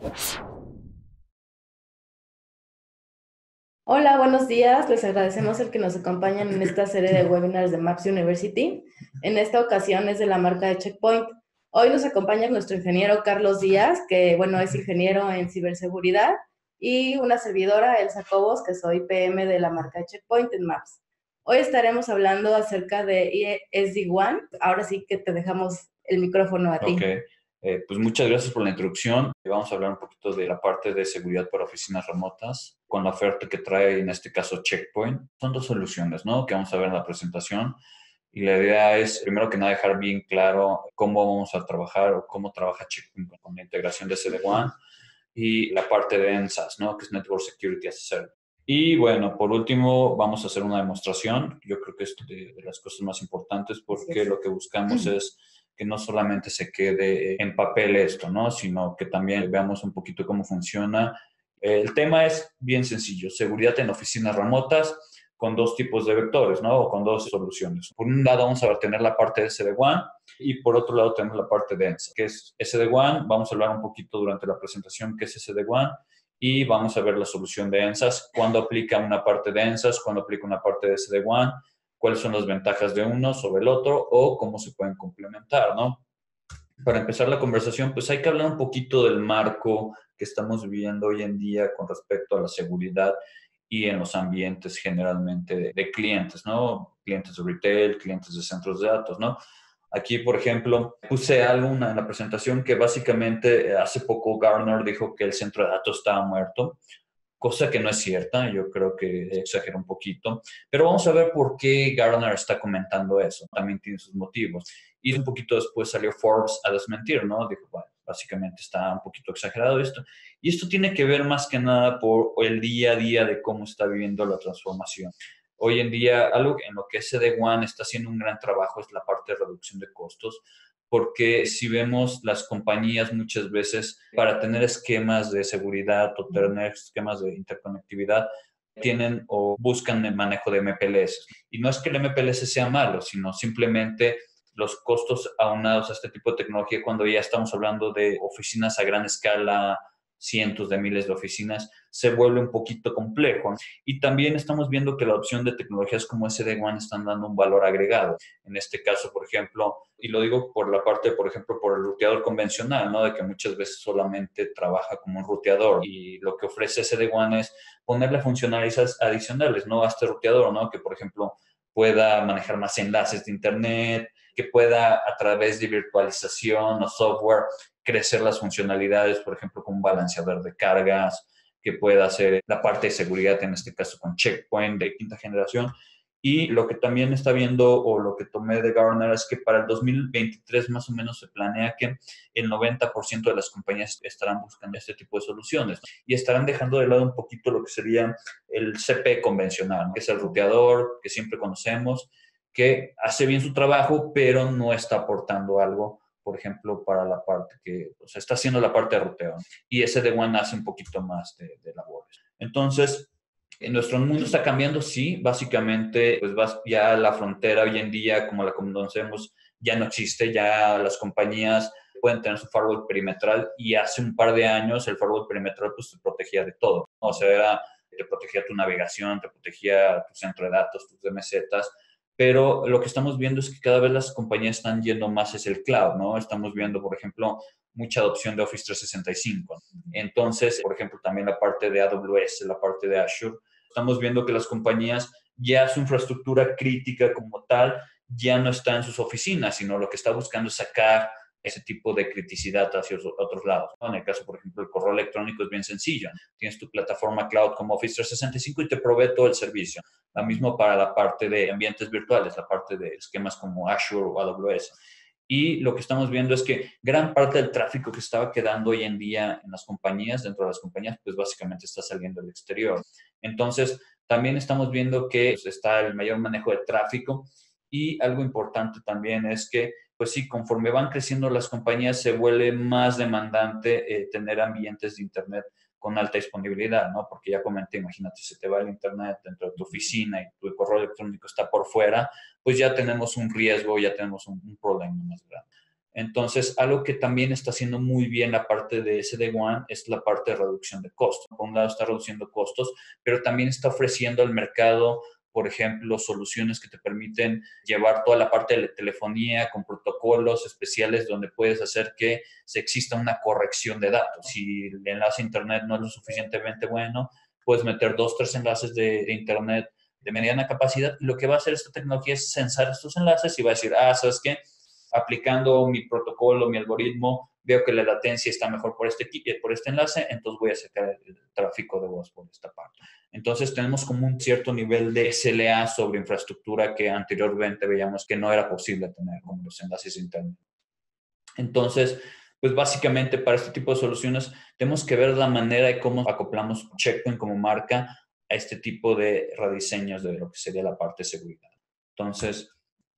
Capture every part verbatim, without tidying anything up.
Hola, buenos días. Les agradecemos el que nos acompañen en esta serie de webinars de Maps University. En esta ocasión es de la marca de Checkpoint. Hoy nos acompaña nuestro ingeniero Carlos Díaz, que bueno, es ingeniero en ciberseguridad, y una servidora, Elsa Cobos, que soy P M de la marca de Checkpoint en Maps. Hoy estaremos hablando acerca de S D WAN. Ahora sí que te dejamos el micrófono a Ok, ti. eh, pues muchas gracias por la introducción. Vamos a hablar un poquito de la parte de seguridad para oficinas remotas con la oferta que trae en este caso Checkpoint. Son dos soluciones, ¿no? Que vamos a ver en la presentación. Y la idea es, primero que nada, dejar bien claro cómo vamos a trabajar o cómo trabaja Checkpoint con la integración de S D WAN y la parte de N S A S, ¿no? Que es Network Security as a Service. Y bueno, por último, vamos a hacer una demostración. Yo creo que es de, de las cosas más importantes porque lo que buscamos es que no solamente se quede en papel esto, ¿no? Sino que también veamos un poquito cómo funciona. El tema es bien sencillo, seguridad en oficinas remotas con dos tipos de vectores, ¿no? O con dos soluciones. Por un lado vamos a tener la parte de S D WAN y por otro lado tenemos la parte de N S A S, que es S D WAN. Vamos a hablar un poquito durante la presentación qué es S D WAN y vamos a ver la solución de N S A S, cuándo aplica una parte de N S A S, cuándo aplica una parte de S D WAN, cuáles son las ventajas de uno sobre el otro o cómo se pueden complementar, ¿no? Para empezar la conversación, pues hay que hablar un poquito del marco que estamos viviendo hoy en día con respecto a la seguridad y en los ambientes generalmente de, de clientes, ¿no? Clientes de retail, clientes de centros de datos, ¿no? Aquí, por ejemplo, puse algo en la presentación que básicamente hace poco Gartner dijo que el centro de datos estaba muerto, cosa que no es cierta, yo creo que exagera un poquito, pero vamos a ver por qué Gartner está comentando eso, también tiene sus motivos. Y un poquito después salió Forbes a desmentir, ¿no? Dijo, bueno, básicamente está un poquito exagerado esto. Y esto tiene que ver más que nada por el día a día de cómo está viviendo la transformación. Hoy en día, algo en lo que S D WAN está haciendo un gran trabajo es la parte de reducción de costos, porque si vemos las compañías muchas veces para tener esquemas de seguridad o tener esquemas de interconectividad, tienen o buscan el manejo de M P L S. Y no es que el M P L S sea malo, sino simplemente los costos aunados a este tipo de tecnología, cuando ya estamos hablando de oficinas a gran escala, cientos de miles de oficinas, se vuelve un poquito complejo. Y también estamos viendo que la opción de tecnologías como S D WAN están dando un valor agregado. En este caso, por ejemplo, y lo digo por la parte, por ejemplo, por el ruteador convencional, ¿no? De que muchas veces solamente trabaja como un ruteador y lo que ofrece S D WAN es ponerle funcionalidades adicionales, ¿no? A este ruteador, ¿no? Que, por ejemplo, pueda manejar más enlaces de Internet, que pueda a través de virtualización o software crecer las funcionalidades, por ejemplo, con un balanceador de cargas, que pueda hacer la parte de seguridad, en este caso con Checkpoint de quinta generación. Y lo que también está viendo o lo que tomé de Gartner es que para el dos mil veintitrés más o menos se planea que el noventa por ciento de las compañías estarán buscando este tipo de soluciones, ¿no? Y estarán dejando de lado un poquito lo que sería el C P convencional, ¿no? Que es el ruteador que siempre conocemos, que hace bien su trabajo, pero no está aportando algo, por ejemplo, para la parte que, o sea, está haciendo la parte de ruteo, ¿no? Y ese de One hace un poquito más de, de labores. Entonces, en nuestro mundo está cambiando, sí, básicamente, pues ya la frontera hoy en día, como la conocemos, ya no existe, ya las compañías pueden tener su firewall perimetral y hace un par de años el firewall perimetral pues te protegía de todo, ¿no? O sea, era, te protegía tu navegación, te protegía tu centro de datos, tus D M Zs, pero lo que estamos viendo es que cada vez las compañías están yendo más hacia el cloud, ¿no? Estamos viendo, por ejemplo, mucha adopción de Office trescientos sesenta y cinco. Entonces, por ejemplo, también la parte de A W S, la parte de Azure, estamos viendo que las compañías ya su infraestructura crítica como tal ya no está en sus oficinas, sino lo que está buscando es sacar ese tipo de criticidad hacia otros lados, ¿no? En el caso, por ejemplo, el correo electrónico es bien sencillo. Tienes tu plataforma cloud como Office trescientos sesenta y cinco y te provee todo el servicio. Lo mismo para la parte de ambientes virtuales, la parte de esquemas como Azure o A W S. Y lo que estamos viendo es que gran parte del tráfico que estaba quedando hoy en día en las compañías, dentro de las compañías, pues básicamente está saliendo al exterior. Entonces, también estamos viendo que pues, está el mayor manejo de tráfico y algo importante también es que, pues sí, conforme van creciendo las compañías, se vuelve más demandante eh, tener ambientes de Internet con alta disponibilidad, ¿no? Porque ya comenté, imagínate, se te va el Internet dentro de tu oficina y tu correo electrónico está por fuera, pues ya tenemos un riesgo, ya tenemos un, un problema más grande. Entonces, algo que también está haciendo muy bien la parte de S D WAN es la parte de reducción de costos. Por un lado está reduciendo costos, pero también está ofreciendo al mercado, por ejemplo, soluciones que te permiten llevar toda la parte de la telefonía con protocolos especiales donde puedes hacer que se exista una corrección de datos. Si el enlace a Internet no es lo suficientemente bueno, puedes meter dos, tres enlaces de, de Internet de mediana capacidad y lo que va a hacer esta tecnología es censar estos enlaces y va a decir, ah, ¿sabes qué? Aplicando mi protocolo, mi algoritmo, veo que la latencia está mejor por este, por este enlace, entonces voy a sacar el tráfico de voz por esta parte. Entonces tenemos como un cierto nivel de S L A sobre infraestructura que anteriormente veíamos que no era posible tener, como los enlaces de Internet. Entonces, pues básicamente para este tipo de soluciones tenemos que ver la manera de cómo acoplamos Checkpoint como marca a este tipo de rediseños de lo que sería la parte de seguridad. Entonces,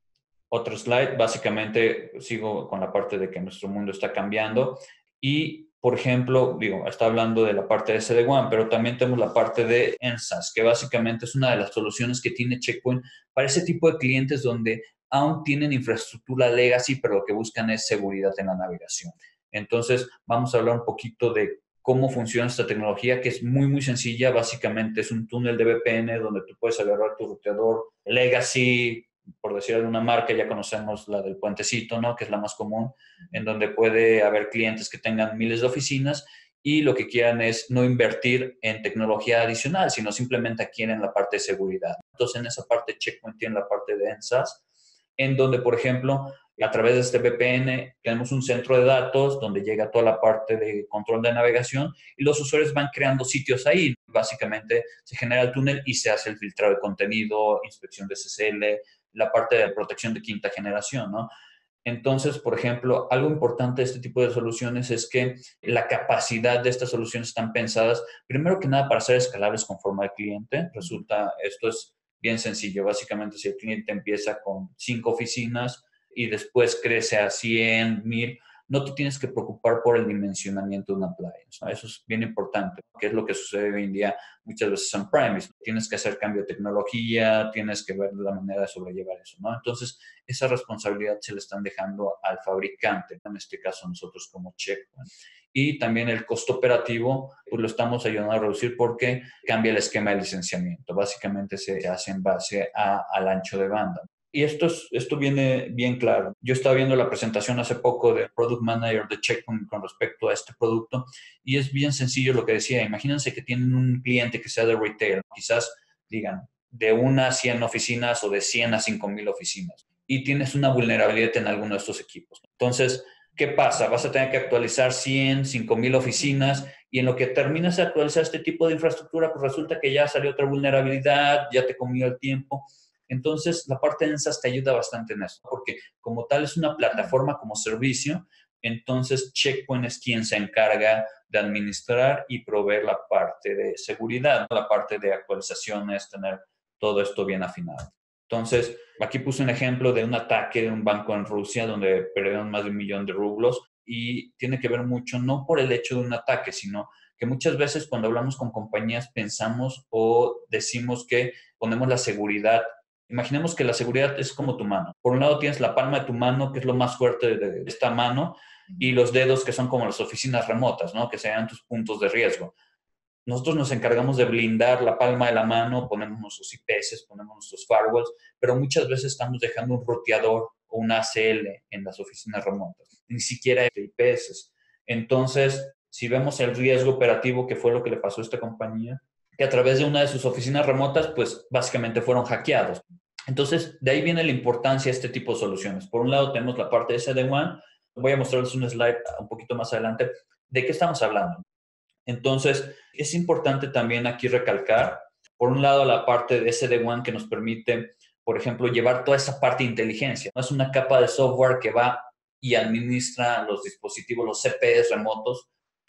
otro slide, básicamente sigo con la parte de que nuestro mundo está cambiando y, por ejemplo, digo, está hablando de la parte de S D WAN, pero también tenemos la parte de N S A S, que básicamente es una de las soluciones que tiene Checkpoint para ese tipo de clientes donde aún tienen infraestructura legacy, pero lo que buscan es seguridad en la navegación. Entonces, vamos a hablar un poquito de cómo funciona esta tecnología, que es muy, muy sencilla. Básicamente es un túnel de V P N donde tú puedes agarrar tu ruteador legacy, por decir alguna marca, ya conocemos la del puentecito, ¿no? Que es la más común, en donde puede haber clientes que tengan miles de oficinas y lo que quieran es no invertir en tecnología adicional, sino simplemente quieren la parte de seguridad. Entonces, en esa parte, Checkpoint tiene la parte de N S A S, en donde, por ejemplo, a través de este V P N tenemos un centro de datos donde llega toda la parte de control de navegación y los usuarios van creando sitios ahí. Básicamente se genera el túnel y se hace el filtrado de contenido, inspección de S S L, la parte de protección de quinta generación, ¿no? Entonces, por ejemplo, algo importante de este tipo de soluciones es que la capacidad de estas soluciones están pensadas, primero que nada, para ser escalables conforme al cliente. Resulta, esto es bien sencillo. Básicamente, si el cliente empieza con cinco oficinas y después crece a cien, mil, no te tienes que preocupar por el dimensionamiento de una appliance, ¿no? Eso es bien importante, que es lo que sucede hoy en día muchas veces en premise. Tienes que hacer cambio de tecnología, tienes que ver la manera de sobrellevar eso, ¿no? Entonces, esa responsabilidad se le están dejando al fabricante, en este caso nosotros como Checkpoint. Y también el costo operativo, pues lo estamos ayudando a reducir porque cambia el esquema de licenciamiento. Básicamente se hace en base a, al ancho de banda. Y esto, es, esto viene bien claro. Yo estaba viendo la presentación hace poco del Product Manager de Checkpoint con respecto a este producto y es bien sencillo lo que decía. Imagínense que tienen un cliente que sea de retail, quizás digan de una a cien oficinas o de cien a cinco mil oficinas y tienes una vulnerabilidad en alguno de estos equipos. Entonces, ¿qué pasa? Vas a tener que actualizar cien, cinco mil oficinas y en lo que terminas de actualizar este tipo de infraestructura, pues resulta que ya salió otra vulnerabilidad, ya te comió el tiempo. Entonces, la parte de N S A S te ayuda bastante en eso, porque como tal es una plataforma como servicio, entonces Checkpoint es quien se encarga de administrar y proveer la parte de seguridad, la parte de actualizaciones, tener todo esto bien afinado. Entonces, aquí puse un ejemplo de un ataque de un banco en Rusia donde perdieron más de un millón de rublos y tiene que ver mucho no por el hecho de un ataque, sino que muchas veces cuando hablamos con compañías pensamos o decimos que ponemos la seguridad. Imaginemos que la seguridad es como tu mano. Por un lado tienes la palma de tu mano, que es lo más fuerte de esta mano, y los dedos, que son como las oficinas remotas, ¿no? Que sean tus puntos de riesgo. Nosotros nos encargamos de blindar la palma de la mano, ponemos nuestros I P S, ponemos nuestros firewalls, pero muchas veces estamos dejando un roteador o un A C L en las oficinas remotas. Ni siquiera hay I P S. Entonces, si vemos el riesgo operativo, que fue lo que le pasó a esta compañía, que a través de una de sus oficinas remotas, pues básicamente fueron hackeados. Entonces, de ahí viene la importancia de este tipo de soluciones. Por un lado, tenemos la parte de S D WAN. Voy a mostrarles un slide un poquito más adelante. ¿De qué estamos hablando? Entonces, es importante también aquí recalcar, por un lado, la parte de S D WAN que nos permite, por ejemplo, llevar toda esa parte de inteligencia. No es una capa de software que va y administra los dispositivos, los C P S remotos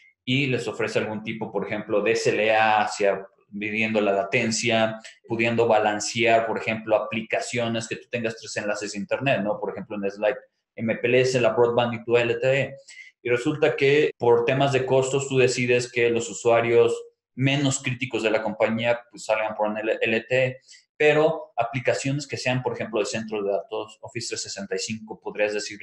y les ofrece algún tipo, por ejemplo, de S L A hacia midiendo la latencia, pudiendo balancear, por ejemplo, aplicaciones que tú tengas tres enlaces a internet, ¿no? Por ejemplo, en Slide M P L S, la Broadband y tu L T E. Y resulta que por temas de costos tú decides que los usuarios menos críticos de la compañía pues salgan por un L T E, pero aplicaciones que sean, por ejemplo, de centro de datos, Office trescientos sesenta y cinco, podrías decirle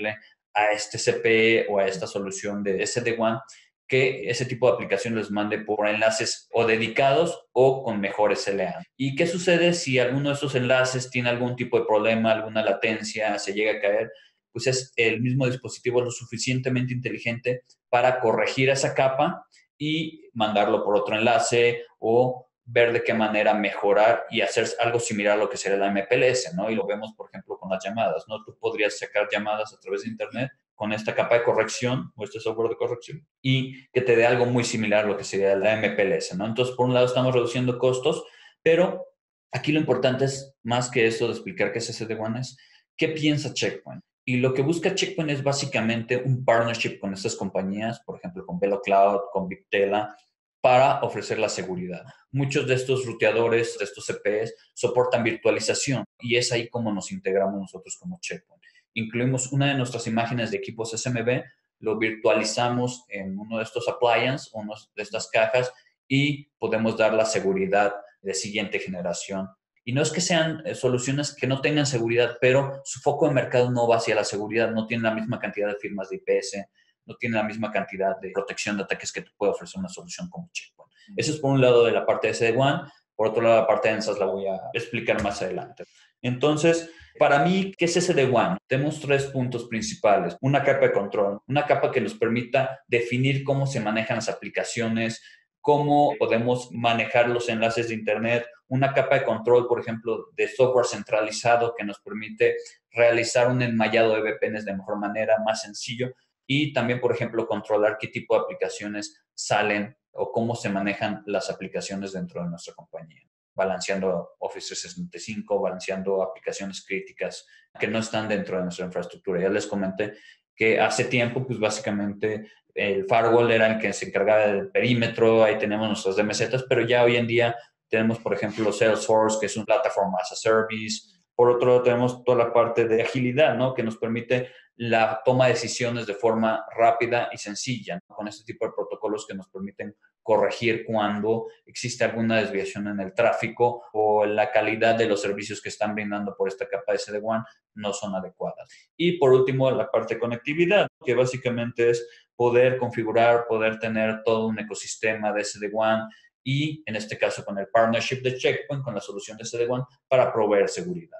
a este C P o a esta solución de S D WAN que ese tipo de aplicación les mande por enlaces o dedicados o con mejores L A N. ¿Y qué sucede si alguno de estos enlaces tiene algún tipo de problema, alguna latencia, se llega a caer? Pues es el mismo dispositivo lo suficientemente inteligente para corregir esa capa y mandarlo por otro enlace o ver de qué manera mejorar y hacer algo similar a lo que sería la M P L S, ¿no? Y lo vemos, por ejemplo, con las llamadas, ¿no? Tú podrías sacar llamadas a través de Internet con esta capa de corrección o este software de corrección y que te dé algo muy similar a lo que sería la M P L S, ¿no? Entonces, por un lado, estamos reduciendo costos, pero aquí lo importante es, más que eso de explicar qué es S D WAN, es qué piensa Check Point. Y lo que busca Check Point es básicamente un partnership con estas compañías, por ejemplo, con VeloCloud, con Viptela, para ofrecer la seguridad. Muchos de estos ruteadores, de estos C Ps, soportan virtualización y es ahí como nos integramos nosotros como Check Point. Incluimos una de nuestras imágenes de equipos S M B, lo virtualizamos en uno de estos appliances, una de estas cajas, y podemos dar la seguridad de siguiente generación. Y no es que sean eh, soluciones que no tengan seguridad, pero su foco de mercado no va hacia la seguridad, no tiene la misma cantidad de firmas de I P S, no tiene la misma cantidad de protección de ataques que te puede ofrecer una solución como Check Point. Eso es por un lado de la parte de S D WAN, por otro lado la parte de ENSAS la voy a explicar más adelante. Entonces, para mí, ¿qué es S D WAN? Tenemos tres puntos principales. Una capa de control, una capa que nos permita definir cómo se manejan las aplicaciones, cómo podemos manejar los enlaces de Internet, una capa de control, por ejemplo, de software centralizado que nos permite realizar un enmallado de V P Ns de mejor manera, más sencillo, y también, por ejemplo, controlar qué tipo de aplicaciones salen o cómo se manejan las aplicaciones dentro de nuestra compañía, balanceando Office trescientos sesenta y cinco, balanceando aplicaciones críticas que no están dentro de nuestra infraestructura. Ya les comenté que hace tiempo, pues básicamente el firewall era el que se encargaba del perímetro, ahí tenemos nuestras D M Zs, pero ya hoy en día tenemos, por ejemplo, Salesforce, que es un Platform as a Service. Por otro lado, tenemos toda la parte de agilidad, ¿no? Que nos permite la toma de decisiones de forma rápida y sencilla, ¿no? Con este tipo de protocolos que nos permiten corregir cuando existe alguna desviación en el tráfico o la calidad de los servicios que están brindando por esta capa de S D WAN no son adecuadas. Y por último, la parte de conectividad, que básicamente es poder configurar, poder tener todo un ecosistema de S D WAN y, en este caso, con el partnership de Check Point, con la solución de S D WAN, para proveer seguridad.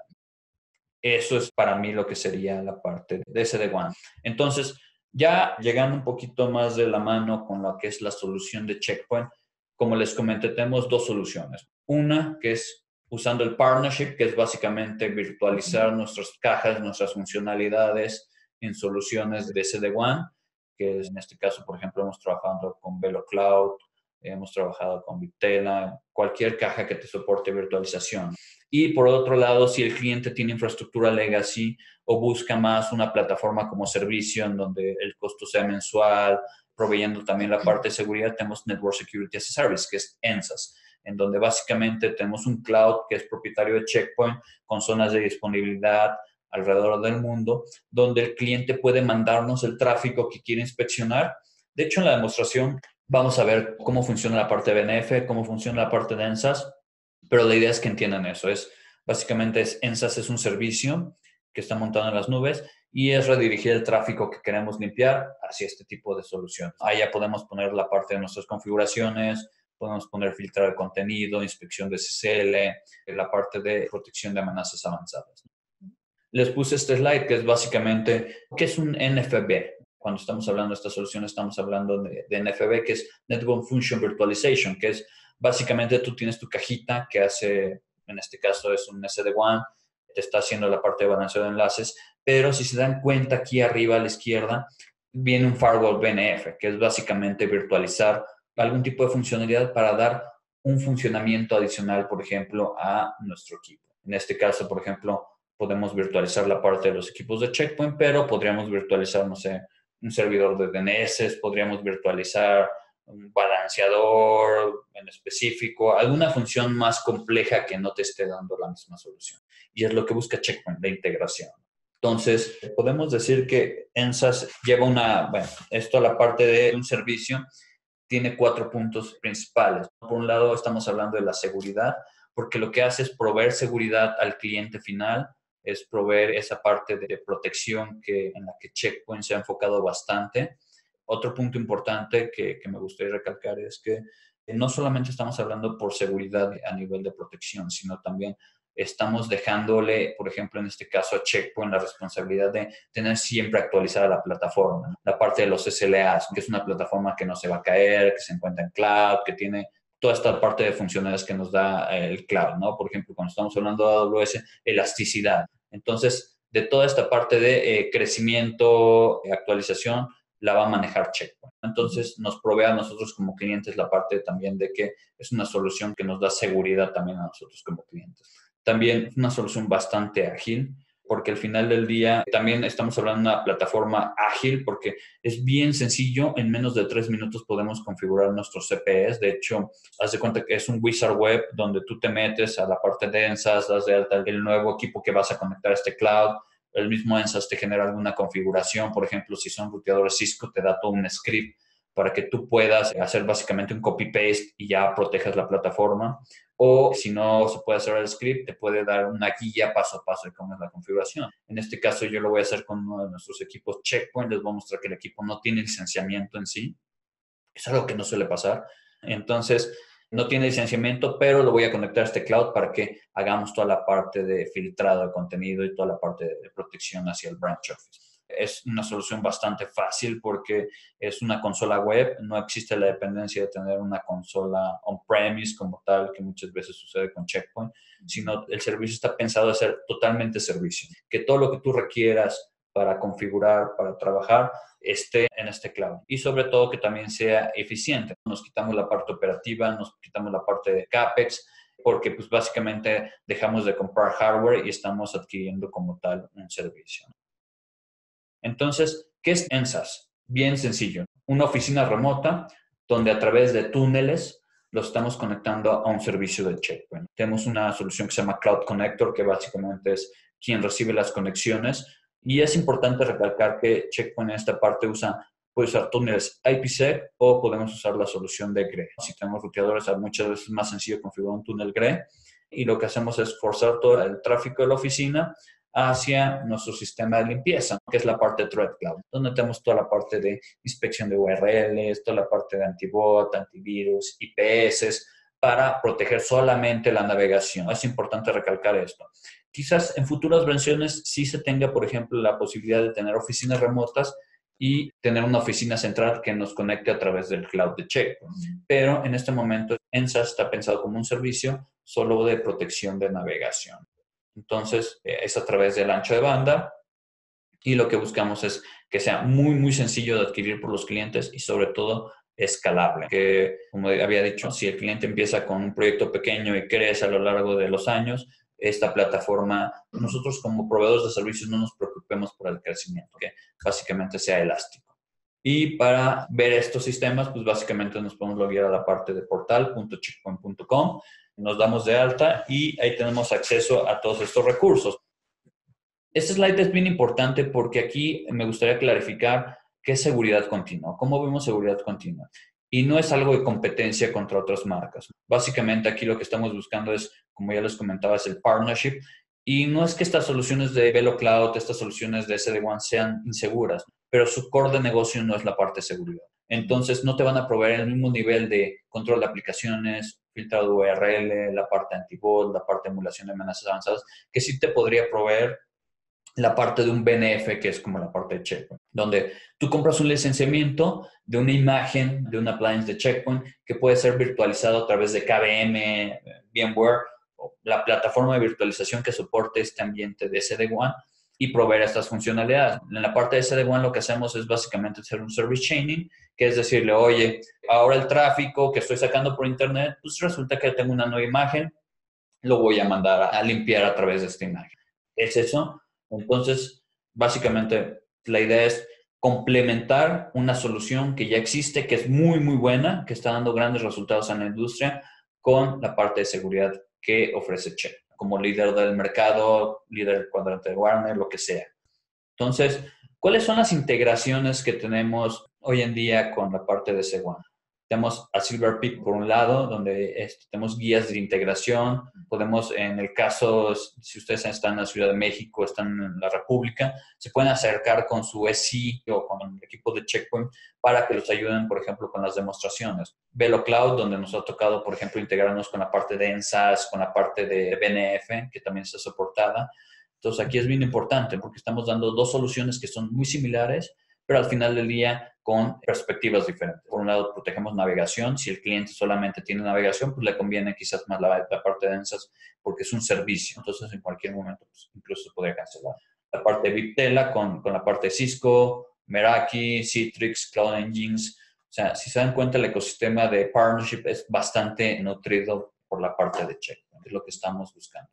Eso es para mí lo que sería la parte de S D WAN. Entonces, ya llegando un poquito más de la mano con lo que es la solución de Check Point, como les comenté, tenemos dos soluciones. Una que es usando el partnership, que es básicamente virtualizar nuestras cajas, nuestras funcionalidades en soluciones de S D WAN, que es, en este caso, por ejemplo, hemos trabajado con VeloCloud, hemos trabajado con Viptela, cualquier caja que te soporte virtualización. Y por otro lado, si el cliente tiene infraestructura legacy o busca más una plataforma como servicio en donde el costo sea mensual, proveyendo también la parte de seguridad, tenemos Network Security as a Service, que es ENSAS, en donde básicamente tenemos un cloud que es propietario de Check Point con zonas de disponibilidad alrededor del mundo, donde el cliente puede mandarnos el tráfico que quiere inspeccionar. De hecho, en la demostración vamos a ver cómo funciona la parte de B N F, cómo funciona la parte de ENSAS, pero la idea es que entiendan eso. Es, básicamente, es, ENSAS es un servicio que está montado en las nubes y es redirigir el tráfico que queremos limpiar hacia este tipo de soluciones. Ahí ya podemos poner la parte de nuestras configuraciones, podemos poner filtrar el contenido, inspección de S S L, la parte de protección de amenazas avanzadas. Les puse este slide que es básicamente, ¿qué es un N F V? Cuando estamos hablando de esta solución, estamos hablando de, de N F V, que es Network Function Virtualization, que es básicamente tú tienes tu cajita que hace, en este caso es un S D WAN, te está haciendo la parte de balanceo de enlaces, pero si se dan cuenta aquí arriba a la izquierda, viene un firewall B N F, que es básicamente virtualizar algún tipo de funcionalidad para dar un funcionamiento adicional, por ejemplo, a nuestro equipo. En este caso, por ejemplo, podemos virtualizar la parte de los equipos de Check Point, pero podríamos virtualizar, no sé, un servidor de D N S, podríamos virtualizar un balanceador en específico, alguna función más compleja que no te esté dando la misma solución. Y es lo que busca Check Point, la integración. Entonces, podemos decir que ENSAS lleva una, bueno, esto a la parte de un servicio, tiene cuatro puntos principales. Por un lado, estamos hablando de la seguridad, porque lo que hace es proveer seguridad al cliente final, es proveer esa parte de protección que, en la que Checkpoint se ha enfocado bastante. Otro punto importante que, que me gustaría recalcar es que no solamente estamos hablando por seguridad a nivel de protección, sino también estamos dejándole, por ejemplo, en este caso a Checkpoint la responsabilidad de tener siempre actualizada la plataforma. La parte de los S L As, que es una plataforma que no se va a caer, que se encuentra en cloud, que tiene toda esta parte de funcionalidades que nos da el cloud, ¿no? Por ejemplo, cuando estamos hablando de A W S, elasticidad. Entonces, de toda esta parte de eh, crecimiento, actualización, la va a manejar Checkpoint. Entonces, nos provee a nosotros como clientes la parte también de que es una solución que nos da seguridad también a nosotros como clientes. También es una solución bastante ágil, porque al final del día también estamos hablando de una plataforma ágil, porque es bien sencillo, en menos de tres minutos podemos configurar nuestros C P Es. De hecho, haz de cuenta que es un wizard web donde tú te metes a la parte de Ensas, das de alta el nuevo equipo que vas a conectar a este cloud. El mismo Ensas te genera alguna configuración, por ejemplo, si son ruteadores Cisco, te da todo un script para que tú puedas hacer básicamente un copy-paste y ya protejas la plataforma. O si no se puede hacer el script, te puede dar una guía paso a paso de cómo es la configuración. En este caso yo lo voy a hacer con uno de nuestros equipos Checkpoint. Les voy a mostrar que el equipo no tiene licenciamiento en sí. Es algo que no suele pasar. Entonces, no tiene licenciamiento, pero lo voy a conectar a este cloud para que hagamos toda la parte de filtrado de contenido y toda la parte de protección hacia el branch office. Es una solución bastante fácil porque es una consola web, no existe la dependencia de tener una consola on-premise como tal, que muchas veces sucede con Checkpoint, sino el servicio está pensado a ser totalmente servicio, que todo lo que tú requieras para configurar, para trabajar, esté en este cloud. Y sobre todo que también sea eficiente. Nos quitamos la parte operativa, nos quitamos la parte de CAPEX, porque pues básicamente dejamos de comprar hardware y estamos adquiriendo como tal un servicio. Entonces, ¿qué es Ensas? Bien sencillo. Una oficina remota donde a través de túneles lo estamos conectando a un servicio de Checkpoint. Tenemos una solución que se llama Cloud Connector, que básicamente es quien recibe las conexiones. Y es importante recalcar que Checkpoint en esta parte usa, puede usar túneles IPsec o podemos usar la solución de G R E. Si tenemos ruteadores, muchas veces es más sencillo configurar un túnel G R E. Y lo que hacemos es forzar todo el tráfico de la oficina hacia nuestro sistema de limpieza, que es la parte de Threat Cloud, donde tenemos toda la parte de inspección de U R Ls, toda la parte de antibot, antivirus, I P S, para proteger solamente la navegación. Es importante recalcar esto. Quizás en futuras versiones sí se tenga, por ejemplo, la posibilidad de tener oficinas remotas y tener una oficina central que nos conecte a través del cloud de Checkpoint. Pero en este momento, Ensas está pensado como un servicio solo de protección de navegación. Entonces, es a través del ancho de banda y lo que buscamos es que sea muy, muy sencillo de adquirir por los clientes y sobre todo escalable. Que, como había dicho, si el cliente empieza con un proyecto pequeño y crece a lo largo de los años, esta plataforma, nosotros como proveedores de servicios no nos preocupemos por el crecimiento, que básicamente sea elástico. Y para ver estos sistemas, pues básicamente nos podemos loguear a la parte de portal punto checkpoint punto com. Nos damos de alta y ahí tenemos acceso a todos estos recursos. Este slide es bien importante porque aquí me gustaría clarificar qué es seguridad continua, cómo vemos seguridad continua. Y no es algo de competencia contra otras marcas. Básicamente aquí lo que estamos buscando es, como ya les comentaba, es el partnership. Y no es que estas soluciones de VeloCloud, estas soluciones de S D WAN sean inseguras, pero su core de negocio no es la parte de seguridad. Entonces, no te van a proveer el mismo nivel de control de aplicaciones, filtrado de U R L, la parte antibot, la parte de emulación de amenazas avanzadas, que sí te podría proveer la parte de un B N F, que es como la parte de Checkpoint, donde tú compras un licenciamiento de una imagen de un appliance de Checkpoint que puede ser virtualizado a través de K V M, VMware, o la plataforma de virtualización que soporte este ambiente de S D WAN y proveer estas funcionalidades. En la parte de S D WAN lo que hacemos es básicamente hacer un service chaining, que es decirle, oye, ahora el tráfico que estoy sacando por internet, pues resulta que tengo una nueva imagen, lo voy a mandar a, a limpiar a través de esta imagen. ¿Es eso? Entonces, básicamente, la idea es complementar una solución que ya existe, que es muy, muy buena, que está dando grandes resultados en la industria, con la parte de seguridad que ofrece Check, como líder del mercado, líder del cuadrante de Gartner, lo que sea. Entonces, ¿cuáles son las integraciones que tenemos hoy en día con la parte de S D WAN? Tenemos a Silver Peak por un lado, donde este, tenemos guías de integración. Podemos, en el caso, si ustedes están en la Ciudad de México, están en la República, se pueden acercar con su S I o con el equipo de Checkpoint para que los ayuden, por ejemplo, con las demostraciones. Velo Cloud, donde nos ha tocado, por ejemplo, integrarnos con la parte de N S A S, con la parte de B N F, que también está soportada. Entonces, aquí es bien importante porque estamos dando dos soluciones que son muy similares, pero al final del día con perspectivas diferentes. Por un lado, protegemos navegación. Si el cliente solamente tiene navegación, pues le conviene quizás más la, la parte de N S A S porque es un servicio. Entonces, en cualquier momento, pues, incluso se podría cancelar. La parte de Viptela con, con la parte de Cisco, Meraki, Citrix, Cloud Engines. O sea, si se dan cuenta, el ecosistema de partnership es bastante nutrido por la parte de Checkpoint. Es lo que estamos buscando.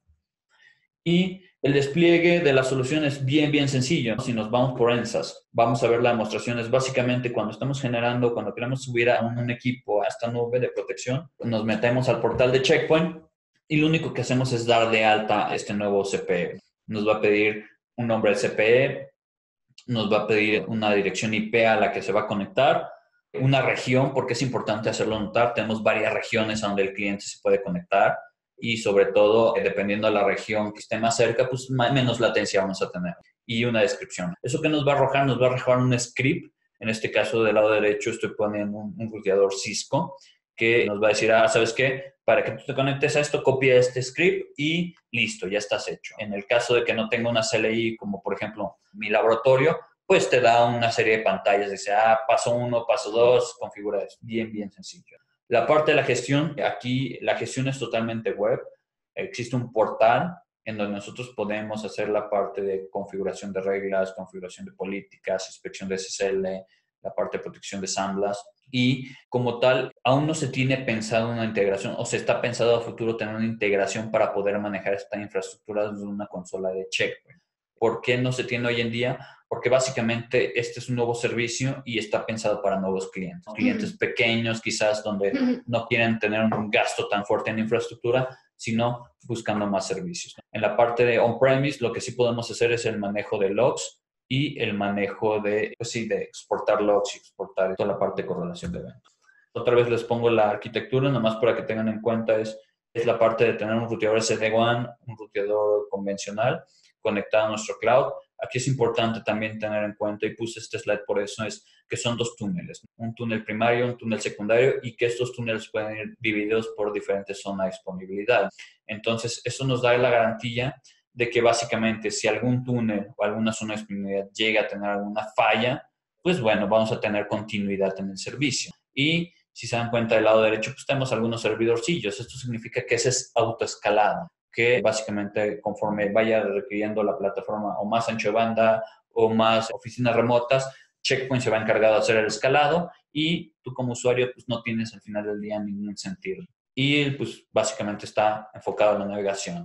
Y el despliegue de la solución es bien, bien sencillo. Si nos vamos por N S A S, vamos a ver la demostración. Es básicamente cuando estamos generando, cuando queremos subir a un equipo a esta nube de protección, nos metemos al portal de Checkpoint y lo único que hacemos es dar de alta este nuevo C P E. Nos va a pedir un nombre del C P E, nos va a pedir una dirección I P a la que se va a conectar, una región, porque es importante hacerlo notar. Tenemos varias regiones a donde el cliente se puede conectar. Y sobre todo, dependiendo de la región que esté más cerca, pues menos latencia vamos a tener. Y una descripción. ¿Eso que nos va a arrojar? Nos va a arrojar un script. En este caso, del lado derecho, estoy poniendo un, un ruteador Cisco que nos va a decir, ah, ¿sabes qué? Para que tú te conectes a esto, copia este script y listo, ya estás hecho. En el caso de que no tenga una C L I, como por ejemplo mi laboratorio, pues te da una serie de pantallas. Dice, ah, paso uno, paso dos, configura eso. Bien, bien sencillo. La parte de la gestión, aquí la gestión es totalmente web. Existe un portal en donde nosotros podemos hacer la parte de configuración de reglas, configuración de políticas, inspección de S S L, la parte de protección de SAMBLAS. Y como tal, aún no se tiene pensado una integración o se está pensado a futuro tener una integración para poder manejar esta infraestructura desde una consola de Checkpoint. ¿Por qué no se tiene hoy en día? Porque básicamente este es un nuevo servicio y está pensado para nuevos clientes. Clientes pequeños, quizás donde no quieren tener un gasto tan fuerte en infraestructura, sino buscando más servicios. En la parte de on-premise, lo que sí podemos hacer es el manejo de logs y el manejo de, pues sí, de exportar logs y exportar toda la parte de correlación de eventos. Otra vez les pongo la arquitectura, nomás para que tengan en cuenta, es, es la parte de tener un ruteador S D WAN, un ruteador convencional, conectado a nuestro cloud. Aquí es importante también tener en cuenta, y puse este slide por eso, es que son dos túneles, un túnel primario, un túnel secundario, y que estos túneles pueden ir divididos por diferentes zonas de disponibilidad. Entonces, eso nos da la garantía de que básicamente si algún túnel o alguna zona de disponibilidad llega a tener alguna falla, pues bueno, vamos a tener continuidad en el servicio. Y si se dan cuenta del lado derecho, pues tenemos algunos servidorcillos. Esto significa que ese es autoescalado, que básicamente conforme vaya requiriendo la plataforma o más ancho de banda o más oficinas remotas, Checkpoint se va encargado de hacer el escalado y tú como usuario pues no tienes al final del día ningún sentido. Y pues básicamente está enfocado en la navegación.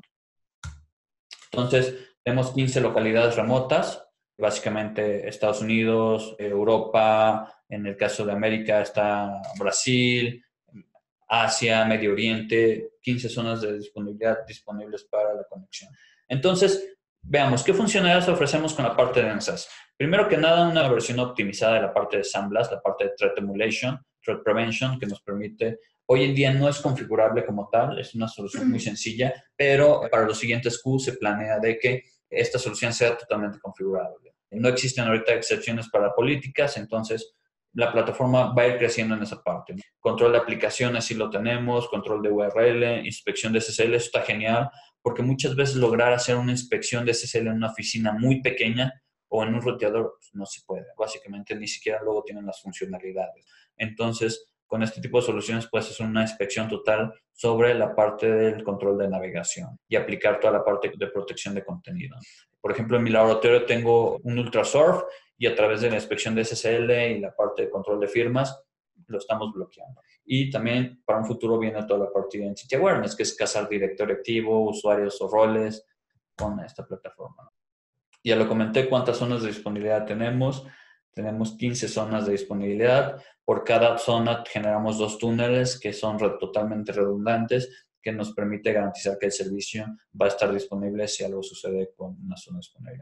Entonces, tenemos quince localidades remotas, básicamente Estados Unidos, Europa, en el caso de América está Brasil, Asia, Medio Oriente, quince zonas de disponibilidad disponibles para la conexión. Entonces, veamos, ¿qué funcionalidades ofrecemos con la parte de N S A S? Primero que nada, una versión optimizada de la parte de SAMBLAS, la parte de Threat Emulation, Threat Prevention, que nos permite, hoy en día no es configurable como tal, es una solución muy sencilla, pero para los siguientes Q se planea de que esta solución sea totalmente configurable. No existen ahorita excepciones para políticas, entonces la plataforma va a ir creciendo en esa parte. Control de aplicaciones sí lo tenemos, control de U R L, inspección de S S L, eso está genial, porque muchas veces lograr hacer una inspección de S S L en una oficina muy pequeña o en un roteador pues no se puede. Básicamente ni siquiera luego tienen las funcionalidades. Entonces, con este tipo de soluciones puedes hacer una inspección total sobre la parte del control de navegación y aplicar toda la parte de protección de contenido. Por ejemplo, en mi laboratorio tengo un Ultrasurf y a través de la inspección de S S L y la parte de control de firmas lo estamos bloqueando. Y también para un futuro viene toda la parte de Identity Awareness, que es cazar directorio activo, usuarios o roles con esta plataforma. Ya lo comenté, cuántas zonas de disponibilidad tenemos. Tenemos quince zonas de disponibilidad. Por cada zona generamos dos túneles que son re- totalmente redundantes, que nos permite garantizar que el servicio va a estar disponible si algo sucede con una zona de disponibilidad.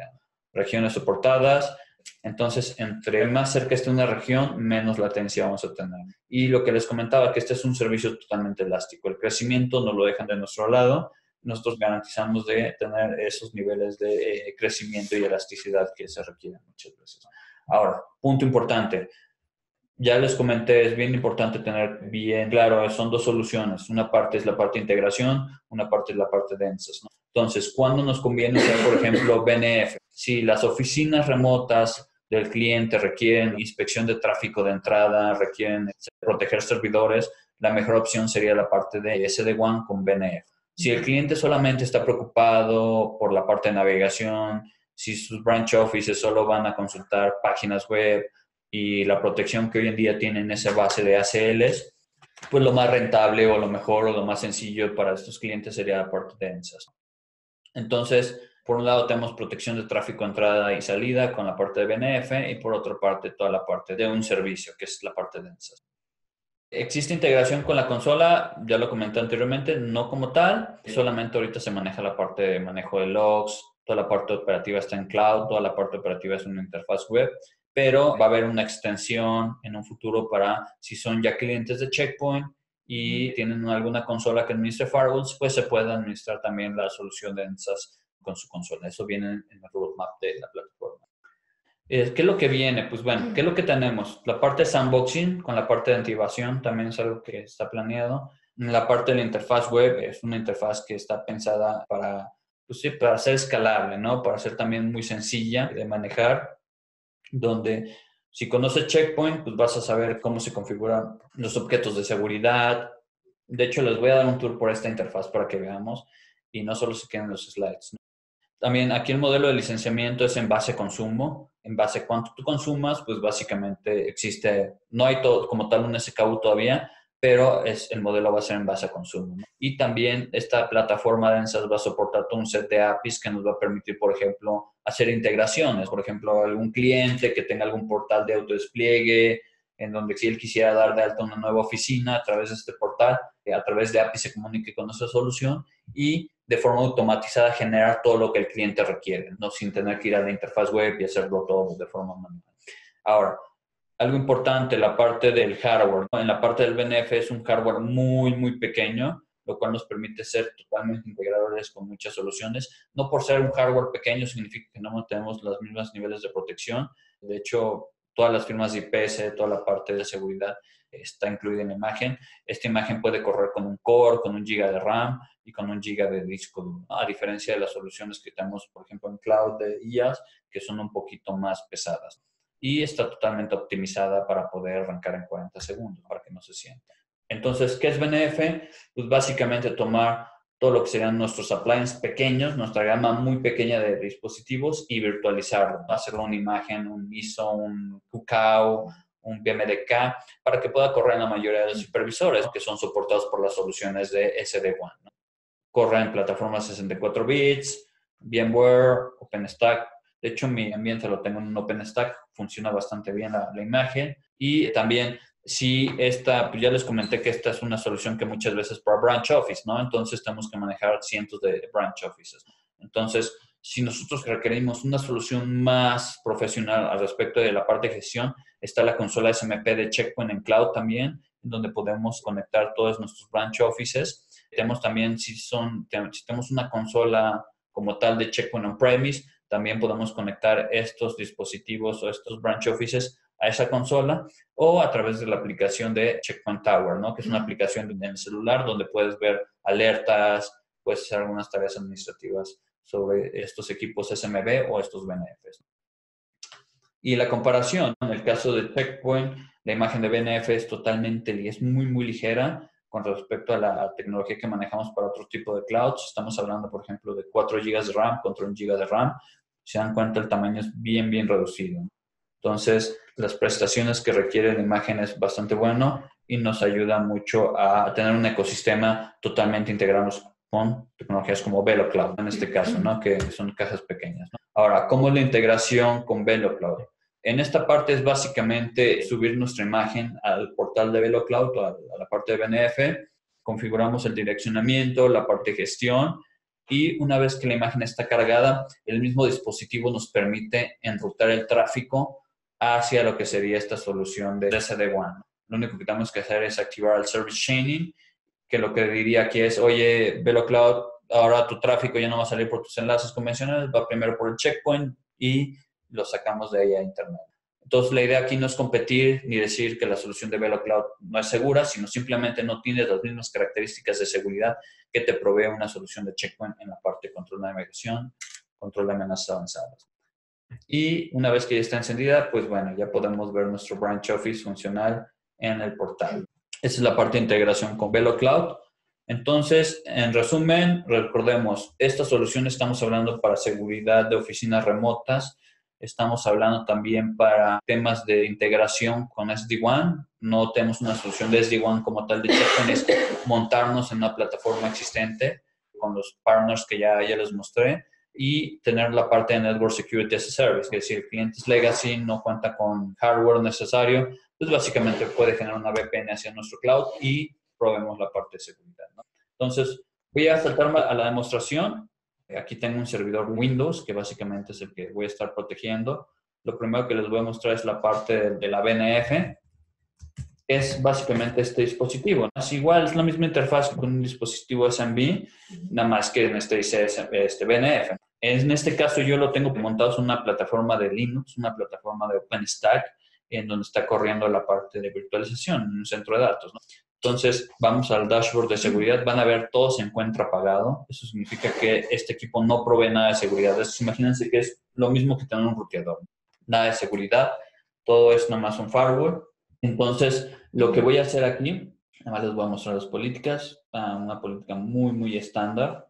regiones soportadas. Entonces, entre más cerca esté una región, menos latencia vamos a tener. Y lo que les comentaba, que este es un servicio totalmente elástico. El crecimiento no lo dejan de nuestro lado. Nosotros garantizamos de tener esos niveles de eh, crecimiento y elasticidad que se requieren muchas veces. Ahora, punto importante. Ya les comenté, es bien importante tener bien claro, son dos soluciones. Una parte es la parte de integración, una parte es la parte de densas, ¿no? Entonces, ¿cuándo nos conviene usar, por ejemplo, B N F? Si las oficinas remotas del cliente requieren inspección de tráfico de entrada, requieren proteger servidores, la mejor opción sería la parte de S D WAN con B N F. Si el cliente solamente está preocupado por la parte de navegación, si sus branch offices solo van a consultar páginas web y la protección que hoy en día tienen esa base de A C Ls, pues lo más rentable o lo mejor o lo más sencillo para estos clientes sería la parte de densas. Entonces, por un lado tenemos protección de tráfico entrada y salida con la parte de B N F y por otra parte toda la parte de un servicio, que es la parte de densas. ¿Existe integración con la consola? Ya lo comenté anteriormente, no como tal. Solamente ahorita se maneja la parte de manejo de logs, toda la parte operativa está en cloud, toda la parte operativa es una interfaz web, pero va a haber una extensión en un futuro para si son ya clientes de Check Point y tienen alguna consola que administre firewalls, pues se puede administrar también la solución de densas con su consola. Eso viene en el roadmap de la plataforma. ¿Qué es lo que viene? Pues bueno, ¿qué es lo que tenemos? La parte de sandboxing con la parte de activación también es algo que está planeado. La parte de la interfaz web es una interfaz que está pensada para, pues sí, para ser escalable, ¿no? Para ser también muy sencilla de manejar, donde si conoces Check Point, pues vas a saber cómo se configuran los objetos de seguridad. De hecho, les voy a dar un tour por esta interfaz para que veamos y no solo se queden los slides, ¿no? También aquí el modelo de licenciamiento es en base a consumo, en base a cuánto tú consumas, pues básicamente existe, no hay todo, como tal un S K U todavía, pero es, el modelo va a ser en base a consumo, ¿no? Y también esta plataforma de Densas va a soportar todo un set de A P Is que nos va a permitir, por ejemplo, hacer integraciones. Por ejemplo, algún cliente que tenga algún portal de autodespliegue, en donde si él quisiera dar de alta una nueva oficina a través de este portal, a través de A P I se comunique con nuestra solución y de forma automatizada generar todo lo que el cliente requiere, ¿no? Sin tener que ir a la interfaz web y hacerlo todo de forma manual. Ahora, algo importante, la parte del hardware, ¿no? En la parte del B N F es un hardware muy, muy pequeño, lo cual nos permite ser totalmente integradores con muchas soluciones. No por ser un hardware pequeño significa que no tenemos los mismos niveles de protección. De hecho, todas las firmas de I P S, toda la parte de seguridad está incluida en la imagen. Esta imagen puede correr con un core, con un giga de RAM y con un giga de disco duro, ¿no? A diferencia de las soluciones que tenemos, por ejemplo, en cloud de I A S, que son un poquito más pesadas. Y está totalmente optimizada para poder arrancar en cuarenta segundos, para que no se sienta. Entonces, ¿qué es B N F? Pues básicamente tomar todo lo que serían nuestros appliances pequeños, nuestra gama muy pequeña de dispositivos y virtualizarlo, ¿no? Hacerlo una imagen, un I S O, un Q K O, un V M D K, para que pueda correr en la mayoría de los supervisores que son soportados por las soluciones de S D WAN, ¿no? Corre en plataformas sesenta y cuatro bits, VMware, OpenStack. De hecho, mi ambiente lo tengo en un OpenStack, funciona bastante bien la, la imagen. Y también, si esta, pues ya les comenté que esta es una solución que muchas veces para branch office, ¿no? Entonces, tenemos que manejar cientos de branch offices. Entonces, si nosotros requerimos una solución más profesional al respecto de la parte de gestión, está la consola S M P de Check Point en cloud también, donde podemos conectar todos nuestros branch offices. Tenemos también, si, son, si tenemos una consola como tal de Check Point on-premise, también podemos conectar estos dispositivos o estos branch offices a esa consola o a través de la aplicación de Check Point Tower, ¿no? Que es una aplicación en el celular donde puedes ver alertas, puedes hacer algunas tareas administrativas sobre estos equipos S M B o estos B N Fs. Y la comparación, en el caso de Check Point, la imagen de B N F es totalmente, es muy, muy ligera con respecto a la tecnología que manejamos para otro tipo de clouds. Estamos hablando, por ejemplo, de cuatro gigas de RAM contra un giga de RAM. Si se dan cuenta, el tamaño es bien, bien reducido. Entonces, las prestaciones que requiere la imagen es bastante bueno y nos ayuda mucho a tener un ecosistema totalmente integrado con tecnologías como VeloCloud, en este caso, ¿no? Que son cajas pequeñas, ¿no? Ahora, ¿cómo es la integración con VeloCloud? En esta parte es básicamente subir nuestra imagen al portal de VeloCloud, a la parte de B N F, configuramos el direccionamiento, la parte de gestión y una vez que la imagen está cargada, el mismo dispositivo nos permite enrutar el tráfico hacia lo que sería esta solución de S D WAN. Lo único que tenemos que hacer es activar el Service Chaining, que lo que diría aquí es, oye, VeloCloud, ahora tu tráfico ya no va a salir por tus enlaces convencionales, va primero por el checkpoint y lo sacamos de ahí a Internet. Entonces, la idea aquí no es competir ni decir que la solución de VeloCloud no es segura, sino simplemente no tiene las mismas características de seguridad que te provee una solución de checkpoint en la parte de control de navegación, control de amenazas avanzadas. Y una vez que ya está encendida, pues bueno, ya podemos ver nuestro branch office funcional en el portal. Esa es la parte de integración con VeloCloud. Entonces, en resumen, recordemos, esta solución estamos hablando para seguridad de oficinas remotas. Estamos hablando también para temas de integración con S D WAN. No tenemos una solución de S D WAN como tal de checkpoint, es montarnos en una plataforma existente con los partners que ya, ya les mostré y tener la parte de Network Security as a Service, es decir, clientes legacy no cuenta con hardware necesario, pues básicamente puede generar una V P N hacia nuestro cloud y probemos la parte de seguridad, ¿no? Entonces, voy a saltarme a la demostración. Aquí tengo un servidor Windows, que básicamente es el que voy a estar protegiendo. Lo primero que les voy a mostrar es la parte de, de la V N F. Es básicamente este dispositivo, ¿no? Es igual, es la misma interfaz con un dispositivo S M B, nada más que en este dice este V N F. En este caso yo lo tengo montado en una plataforma de Linux, una plataforma de OpenStack, en donde está corriendo la parte de virtualización, en un centro de datos, ¿no? Entonces, vamos al dashboard de seguridad. Van a ver, todo se encuentra apagado. Eso significa que este equipo no provee nada de seguridad. Entonces, imagínense que es lo mismo que tener un ruteador. Nada de seguridad. Todo es nomás un firewall. Entonces, lo que voy a hacer aquí, nada más les voy a mostrar las políticas. Una política muy, muy estándar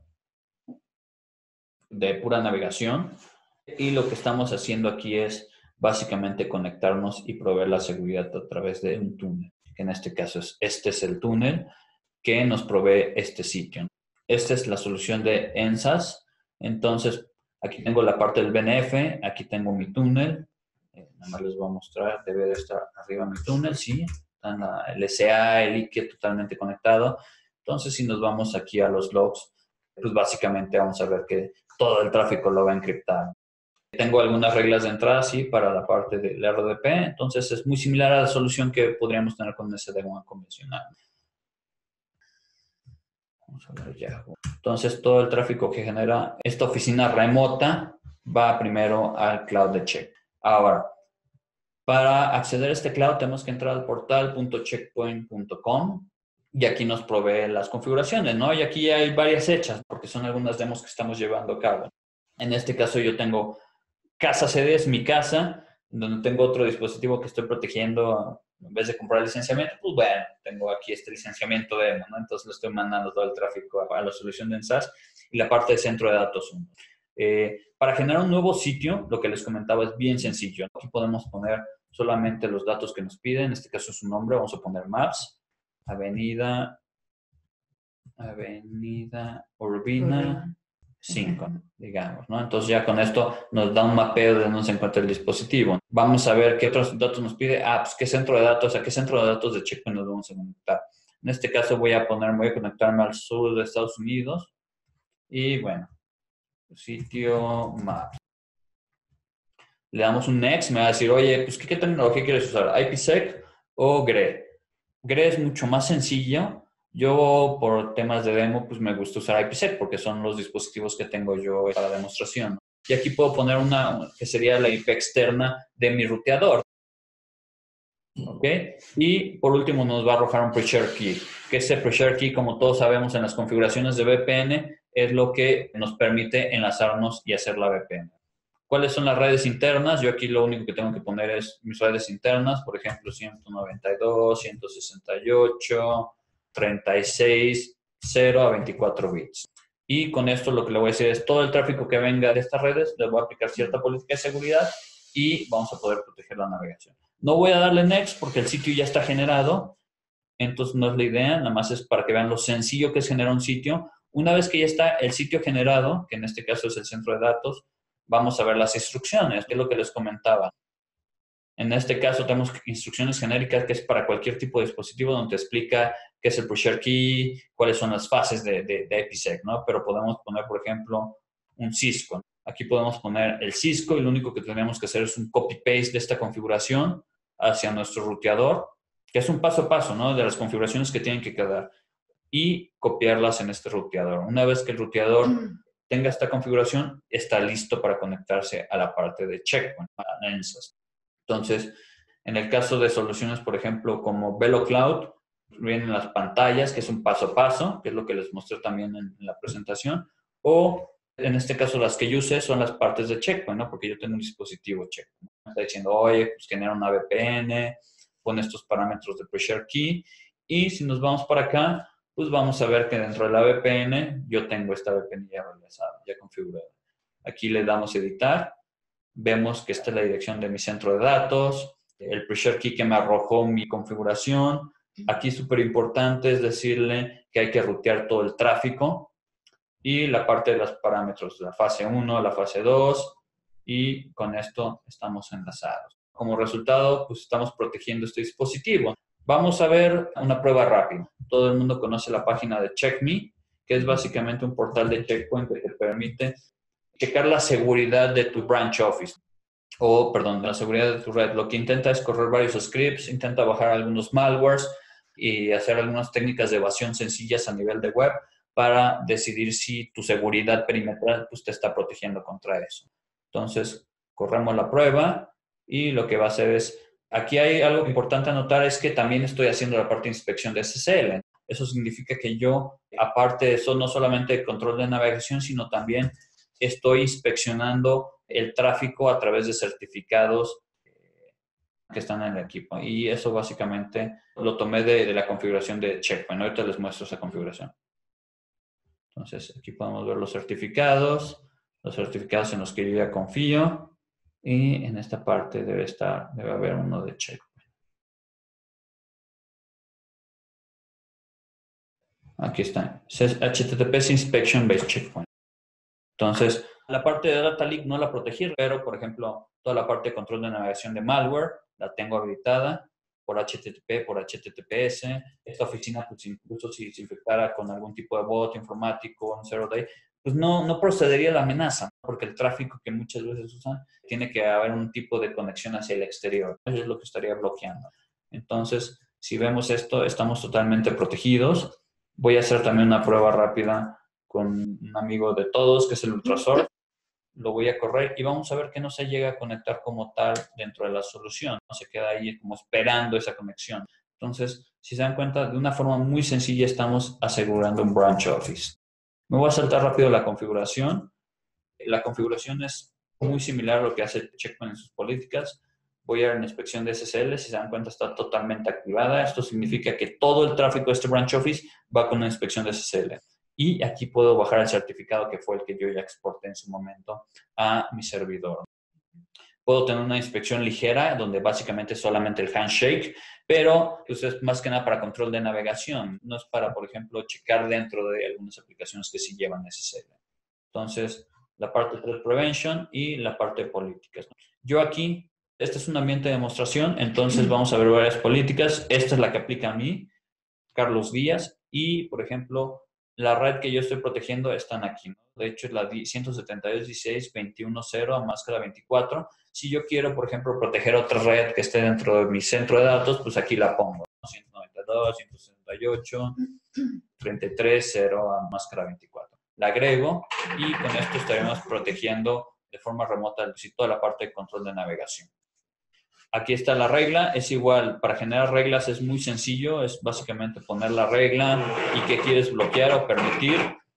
de pura navegación. Y lo que estamos haciendo aquí es básicamente conectarnos y proveer la seguridad a través de un túnel. En este caso, es, este es el túnel que nos provee este sitio. Esta es la solución de N S A S. Entonces, aquí tengo la parte del V N F, aquí tengo mi túnel. Eh, nada más les voy a mostrar, debe de estar arriba mi túnel, sí. Están la, el S A, el I K E totalmente conectado. Entonces, si nos vamos aquí a los logs, pues básicamente vamos a ver que todo el tráfico lo va a encriptar. Tengo algunas reglas de entrada, sí, para la parte del R D P, entonces es muy similar a la solución que podríamos tener con S D WAN convencional. Vamos a ver Yahoo. Entonces, todo el tráfico que genera esta oficina remota va primero al cloud de Check. Ahora, para acceder a este cloud tenemos que entrar al portal punto checkpoint punto com y aquí nos provee las configuraciones, ¿no? Y aquí hay varias hechas, porque son algunas demos que estamos llevando a cabo. En este caso yo tengo Casa C D, es mi casa, donde tengo otro dispositivo que estoy protegiendo. En vez de comprar licenciamiento, pues bueno, tengo aquí este licenciamiento demo, ¿no? Entonces le estoy mandando todo el tráfico a, a la solución de N S A S y la parte de centro de datos uno. Eh, para generar un nuevo sitio, lo que les comentaba es bien sencillo. Aquí podemos poner solamente los datos que nos piden. En este caso su nombre, vamos a poner Maps, Avenida, Avenida Urbina cinco, digamos, ¿no? Entonces ya con esto nos da un mapeo de dónde se encuentra el dispositivo. Vamos a ver qué otros datos nos pide. Ah, pues qué centro de datos, a qué centro de datos de Checkpoint nos vamos a conectar. En este caso voy a poner, voy a conectarme al sur de Estados Unidos y bueno, sitio map. Le damos un next, me va a decir, oye, pues ¿qué, qué tecnología quieres usar? IPsec o G R E. G R E es mucho más sencillo. Yo, por temas de demo, pues me gusta usar IPsec porque son los dispositivos que tengo yo para demostración. Y aquí puedo poner una que sería la I P externa de mi ruteador. ¿Ok? Y por último nos va a arrojar un pre-share key. Que ese pre-share key, como todos sabemos en las configuraciones de V P N, es lo que nos permite enlazarnos y hacer la V P N. ¿Cuáles son las redes internas? Yo aquí lo único que tengo que poner es mis redes internas, por ejemplo, ciento noventa y dos, ciento sesenta y ocho, treinta y seis, cero a veinticuatro bits. Y con esto lo que le voy a decir es todo el tráfico que venga de estas redes, le voy a aplicar cierta política de seguridad y vamos a poder proteger la navegación. No voy a darle next porque el sitio ya está generado, entonces no es la idea, nada más es para que vean lo sencillo que es generar un sitio. Una vez que ya está el sitio generado, que en este caso es el centro de datos, vamos a ver las instrucciones, que es lo que les comentaba. En este caso tenemos instrucciones genéricas que es para cualquier tipo de dispositivo donde te explica qué es el pre-share key, cuáles son las fases de, de, de IPsec, ¿no? Pero podemos poner, por ejemplo, un Cisco. Aquí podemos poner el Cisco y lo único que tenemos que hacer es un copy-paste de esta configuración hacia nuestro ruteador, que es un paso a paso, ¿no? De las configuraciones que tienen que quedar y copiarlas en este ruteador. Una vez que el ruteador tenga esta configuración, está listo para conectarse a la parte de Checkpoint, a N S A S. Entonces, en el caso de soluciones, por ejemplo, como VeloCloud, vienen las pantallas, que es un paso a paso, que es lo que les mostré también en, en la presentación, o en este caso las que yo usé son las partes de Checkpoint, ¿no? Porque yo tengo un dispositivo Checkpoint. Me está diciendo, oye, pues genera una V P N, pon estos parámetros de pre-share key, y si nos vamos para acá, pues vamos a ver que dentro de la V P N yo tengo esta V P N ya realizada, ya configurada. Aquí le damos editar, vemos que esta es la dirección de mi centro de datos, el pre-share key que me arrojó mi configuración. Aquí súper importante es decirle que hay que rutear todo el tráfico y la parte de los parámetros, la fase uno, la fase dos, y con esto estamos enlazados. Como resultado, pues estamos protegiendo este dispositivo. Vamos a ver una prueba rápida. Todo el mundo conoce la página de CheckMe, que es básicamente un portal de Checkpoint que te permite checar la seguridad de tu branch office. O, perdón, la seguridad de tu red. Lo que intenta es correr varios scripts, intenta bajar algunos malwares y hacer algunas técnicas de evasión sencillas a nivel de web para decidir si tu seguridad perimetral pues, te está protegiendo contra eso. Entonces, corremos la prueba y lo que va a hacer es, aquí hay algo importante a notar, es que también estoy haciendo la parte de inspección de S S L. Eso significa que yo, aparte de eso, no solamente control de navegación, sino también estoy inspeccionando el tráfico a través de certificados que están en el equipo. Y eso básicamente lo tomé de, de la configuración de Checkpoint. Ahorita les muestro esa configuración. Entonces, aquí podemos ver los certificados, los certificados en los que yo ya confío. Y en esta parte debe estar, debe haber uno de Checkpoint. Aquí está. H T T P S Inspection Based Checkpoint. Entonces, la parte de Data Leak no la protegí, pero, por ejemplo, toda la parte de control de navegación de malware la tengo habilitada por H T T P, por H T T P S. Esta oficina, pues incluso si se infectara con algún tipo de bot informático, un zero day, pues no, no procedería la amenaza, porque el tráfico que muchas veces usan tiene que haber un tipo de conexión hacia el exterior. Eso es lo que estaría bloqueando. Entonces, si vemos esto, estamos totalmente protegidos. Voy a hacer también una prueba rápida con un amigo de todos, que es el Ultrasort. Lo voy a correr y vamos a ver que no se llega a conectar como tal dentro de la solución. No se queda ahí como esperando esa conexión. Entonces, si se dan cuenta, de una forma muy sencilla estamos asegurando un branch office. Me voy a saltar rápido la configuración. La configuración es muy similar a lo que hace Checkpoint en sus políticas. Voy a ir a la inspección de S S L. Si se dan cuenta, está totalmente activada. Esto significa que todo el tráfico de este branch office va con una inspección de S S L. Y aquí puedo bajar el certificado que fue el que yo ya exporté en su momento a mi servidor. Puedo tener una inspección ligera, donde básicamente es solamente el handshake, pero pues es más que nada para control de navegación. No es para, por ejemplo, checar dentro de algunas aplicaciones que sí llevan S S L. Entonces, la parte de Threat Prevention y la parte de políticas. Yo aquí, este es un ambiente de demostración, entonces vamos a ver varias políticas. Esta es la que aplica a mí, Carlos Díaz, y, por ejemplo, la red que yo estoy protegiendo están aquí, ¿no? De hecho, es la ciento setenta y dos punto dieciséis punto veintiuno punto cero a máscara veinticuatro. Si yo quiero, por ejemplo, proteger otra red que esté dentro de mi centro de datos, pues aquí la pongo, ¿no? ciento noventa y dos, ciento sesenta y ocho, treinta y tres, cero a máscara veinticuatro. La agrego y con esto estaremos protegiendo de forma remota toda la parte de control de navegación. Aquí está la regla, es igual, para generar reglas es muy sencillo, es básicamente poner la regla y qué quieres bloquear o permitir.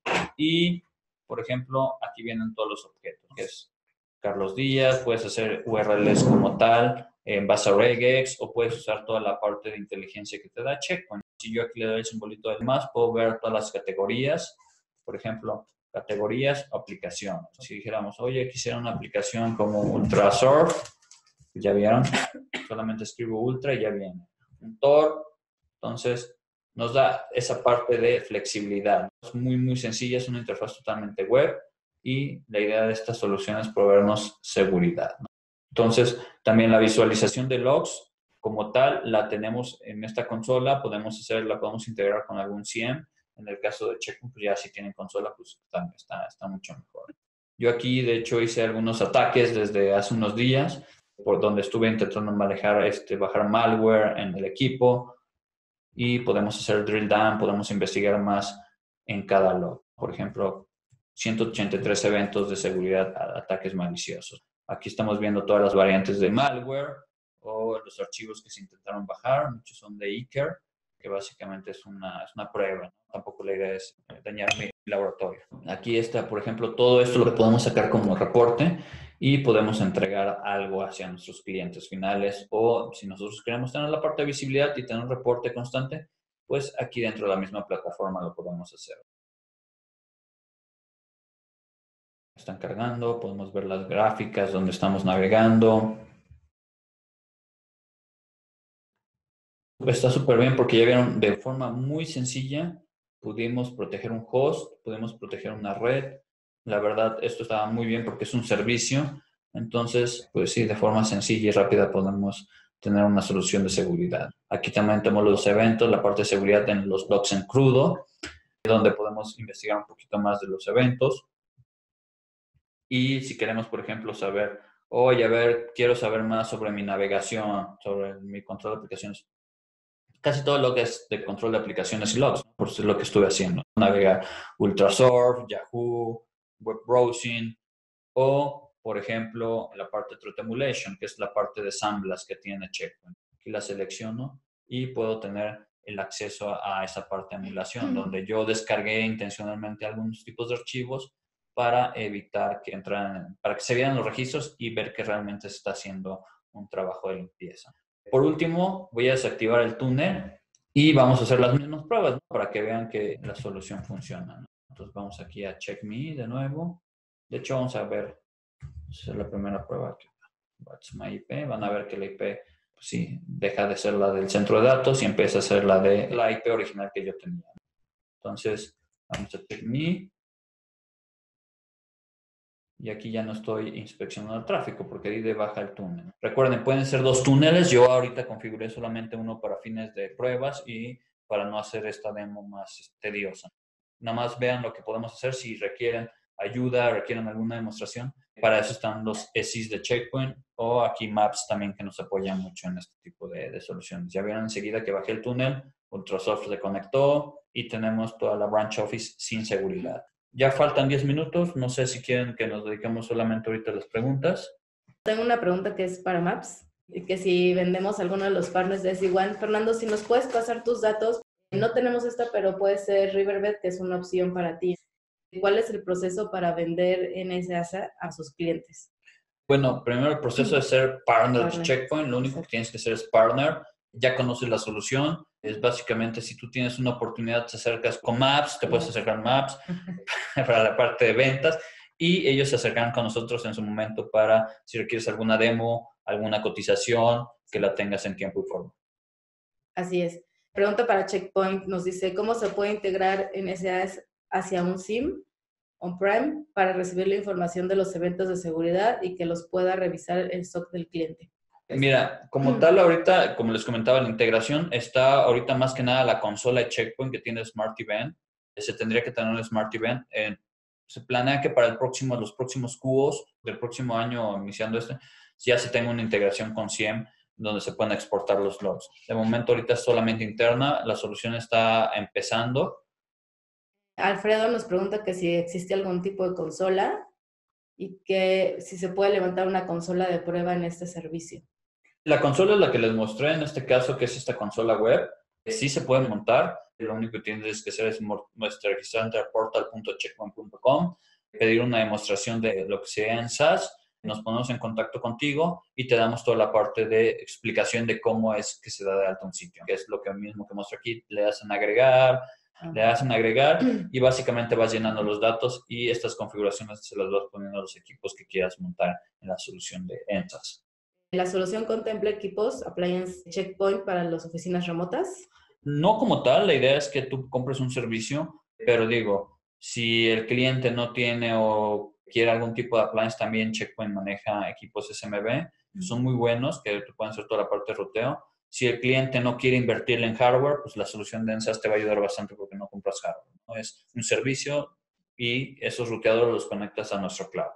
Y, por ejemplo, aquí vienen todos los objetos, que es Carlos Díaz, puedes hacer U R Ls como tal, en base a regex, o puedes usar toda la parte de inteligencia que te da Checkpoint. Si yo aquí le doy el simbolito de más, puedo ver todas las categorías, por ejemplo, categorías o aplicación. Si dijéramos, oye, quisiera una aplicación como Ultrasort, ya vieron, solamente escribo ultra y ya viene. Un Tor, entonces nos da esa parte de flexibilidad. Es muy, muy sencilla, es una interfaz totalmente web y la idea de esta solución es proveernos seguridad, ¿no? Entonces, también la visualización de logs como tal la tenemos en esta consola, podemos hacerla, podemos integrar con algún C I E M. En el caso de Checkpoint, pues ya si tienen consola, pues está, está, está mucho mejor. Yo aquí, de hecho, hice algunos ataques desde hace unos días, por donde estuve intentando manejar, este, bajar malware en el equipo y podemos hacer drill down, podemos investigar más en cada log. Por ejemplo, ciento ochenta y tres eventos de seguridad, ataques maliciosos. Aquí estamos viendo todas las variantes de malware o los archivos que se intentaron bajar. Muchos son de Iker, que básicamente es una, es una prueba, ¿no? Tampoco la idea es dañar mi laboratorio. Aquí está, por ejemplo, todo esto lo podemos sacar como reporte y podemos entregar algo hacia nuestros clientes finales, o si nosotros queremos tener la parte de visibilidad y tener un reporte constante, pues aquí dentro de la misma plataforma lo podemos hacer. Están cargando, podemos ver las gráficas donde estamos navegando. Está súper bien porque ya vieron, de forma muy sencilla pudimos proteger un host, pudimos proteger una red. La verdad, esto estaba muy bien porque es un servicio. Entonces, pues sí, de forma sencilla y rápida podemos tener una solución de seguridad. Aquí también tenemos los eventos, la parte de seguridad en los logs en crudo, donde podemos investigar un poquito más de los eventos. Y si queremos, por ejemplo, saber, oye, a ver, quiero saber más sobre mi navegación, sobre mi control de aplicaciones. Casi todo lo que es de control de aplicaciones y logs, ¿no? Por eso es lo que estuve haciendo. Navegar Ultrasurf, Yahoo, Web Browsing o, por ejemplo, la parte de Threat Emulation, que es la parte de SandBlast que tiene Checkpoint. Aquí la selecciono y puedo tener el acceso a esa parte de emulación, donde yo descargué intencionalmente algunos tipos de archivos para evitar que entraran, para que se vieran los registros y ver que realmente se está haciendo un trabajo de limpieza. Por último, voy a desactivar el túnel y vamos a hacer las mismas pruebas, ¿no? Para que vean que la solución funciona, ¿no? Entonces vamos aquí a Check Me de nuevo. De hecho, vamos a ver, esa es la primera prueba. What's my I P? Van a ver que la I P, pues sí, deja de ser la del centro de datos y empieza a ser la de la I P original que yo tenía. Entonces, vamos a Check Me. Y aquí ya no estoy inspeccionando el tráfico porque di de baja el túnel. Recuerden, pueden ser dos túneles. Yo ahorita configuré solamente uno para fines de pruebas y para no hacer esta demo más tediosa. Nada más vean lo que podemos hacer si requieren ayuda, requieren alguna demostración. Para eso están los E S Is de Checkpoint o aquí Maps también que nos apoyan mucho en este tipo de, de soluciones. Ya vieron enseguida que bajé el túnel, Ultrasoft se conectó y tenemos toda la branch office sin seguridad. Ya faltan diez minutos. No sé si quieren que nos dediquemos solamente ahorita a las preguntas. Tengo una pregunta que es para Maps, y que si vendemos alguno de los partners de S D WAN. Fernando, si nos puedes pasar tus datos. No tenemos esta, pero puede ser Riverbed, que es una opción para ti. ¿Cuál es el proceso para vender N S A S A a sus clientes? Bueno, primero el proceso de ser partner, Partner. de Checkpoint. Lo único que tienes que hacer es partner. Ya conoces la solución. Es básicamente, si tú tienes una oportunidad, te acercas con Maps, te puedes acercar Maps para la parte de ventas y ellos se acercan con nosotros en su momento para, si requieres alguna demo, alguna cotización, que la tengas en tiempo y forma. Así es. Pregunta para Checkpoint. Nos dice, ¿cómo se puede integrar N S A S hacia un S I M on-prem para recibir la información de los eventos de seguridad y que los pueda revisar el stock del cliente? Mira, como tal ahorita, como les comentaba, la integración está ahorita más que nada la consola de Checkpoint que tiene Smart Event. Se tendría que tener un Smart Event. Eh, se planea que para el próximo, los próximos cubos del próximo año, iniciando este, ya se tenga una integración con C I E M donde se puedan exportar los logs. De momento ahorita es solamente interna, la solución está empezando. Alfredo nos pregunta que si existe algún tipo de consola y que si se puede levantar una consola de prueba en este servicio. La consola es la que les mostré en este caso, que es esta consola web. Sí se puede montar. Lo único que tienes que hacer es registrarte a portal punto checkpoint punto com, pedir una demostración de lo que sea en S A S. Nos ponemos en contacto contigo y te damos toda la parte de explicación de cómo es que se da de alta un sitio, que es lo que mismo que muestro aquí. Le hacen agregar, le hacen agregar y básicamente vas llenando los datos y estas configuraciones se las vas poniendo a los equipos que quieras montar en la solución de N S A S. ¿La solución contempla equipos, appliance Checkpoint para las oficinas remotas? No como tal, la idea es que tú compres un servicio, pero digo, si el cliente no tiene o quiere algún tipo de appliance, también Checkpoint maneja equipos S M B, que son muy buenos, que te pueden hacer toda la parte de ruteo. Si el cliente no quiere invertir en hardware, pues la solución de N S A S te va a ayudar bastante porque no compras hardware, ¿no? Es un servicio y esos ruteadores los conectas a nuestro cloud.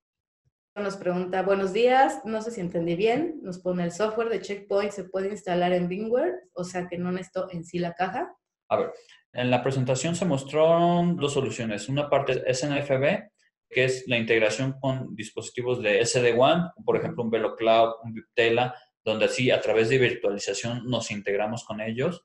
Nos pregunta, buenos días, no sé si entendí bien, nos pone el software de Checkpoint, ¿se puede instalar en VMware? O sea que no necesito en sí la caja. A ver, en la presentación se mostraron dos soluciones. Una parte es N F V, que es la integración con dispositivos de S D WAN, por ejemplo, un VeloCloud, un Viptela, donde así a través de virtualización nos integramos con ellos.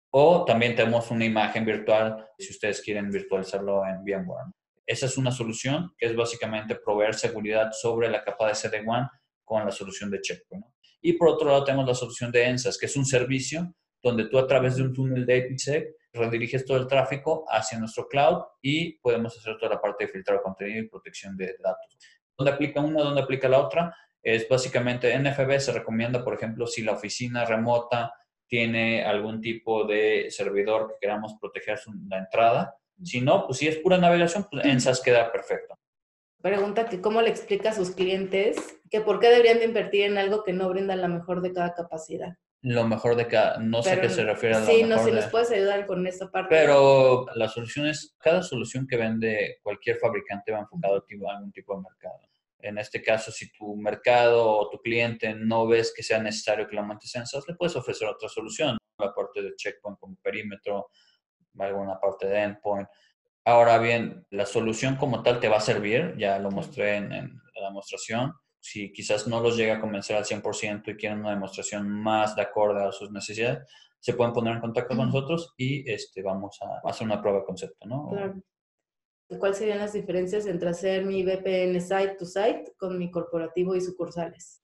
O también tenemos una imagen virtual si ustedes quieren virtualizarlo en VMware. Esa es una solución que es básicamente proveer seguridad sobre la capa de S D WAN con la solución de Checkpoint, ¿no? Y por otro lado tenemos la solución de N S A S, que es un servicio donde tú a través de un túnel de IPsec rediriges todo el tráfico hacia nuestro cloud y podemos hacer toda la parte de filtrar contenido y protección de datos. ¿Dónde aplica una? ¿Dónde aplica la otra? Es básicamente N F V se recomienda, por ejemplo, si la oficina remota tiene algún tipo de servidor que queramos proteger su, la entrada. Si no, pues si es pura navegación, pues N S A S queda perfecto. Pregunta que cómo le explica a sus clientes que por qué deberían de invertir en algo que no brinda la mejor de cada capacidad. Lo mejor de cada, no sé Pero, qué se refiere a lo sí, mejor no, si de... nos puedes ayudar con esta parte. Pero la solución es, cada solución que vende cualquier fabricante va enfocado a algún tipo de mercado. En este caso, si tu mercado o tu cliente no ves que sea necesario que lo montes en N S A S, le puedes ofrecer otra solución, ¿no? La parte de Checkpoint como perímetro, alguna parte de endpoint. Ahora bien, la solución como tal te va a servir, ya lo mostré en, en la demostración. Si quizás no los llega a convencer al cien por ciento y quieren una demostración más de acorde a sus necesidades, se pueden poner en contacto con nosotros y este, vamos a hacer una prueba de concepto, ¿no? Claro. ¿Cuáles serían las diferencias entre hacer mi V P N site to site con mi corporativo y sucursales?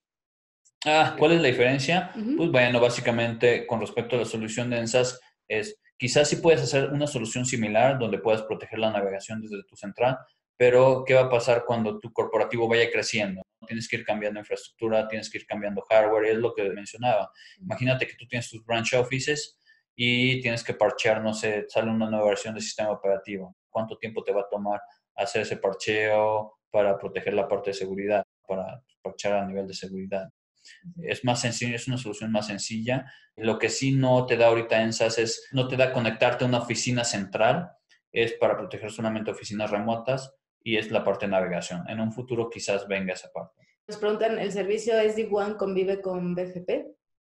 Ah, ¿cuál es la diferencia? Uh-huh. Pues bueno, básicamente con respecto a la solución de N S A S es quizás sí puedes hacer una solución similar donde puedas proteger la navegación desde tu central, pero ¿qué va a pasar cuando tu corporativo vaya creciendo? Tienes que ir cambiando infraestructura, tienes que ir cambiando hardware, es lo que mencionaba. Imagínate que tú tienes tus branch offices y tienes que parchear, no sé, sale una nueva versión del sistema operativo. ¿Cuánto tiempo te va a tomar hacer ese parcheo para proteger la parte de seguridad, para parchear a nivel de seguridad? Es más sencillo, es una solución más sencilla. Lo que sí no te da ahorita N S A S es, no te da conectarte a una oficina central, es para proteger solamente oficinas remotas y es la parte de navegación. En un futuro quizás venga esa parte. Nos preguntan, ¿el servicio S D WAN convive con B G P?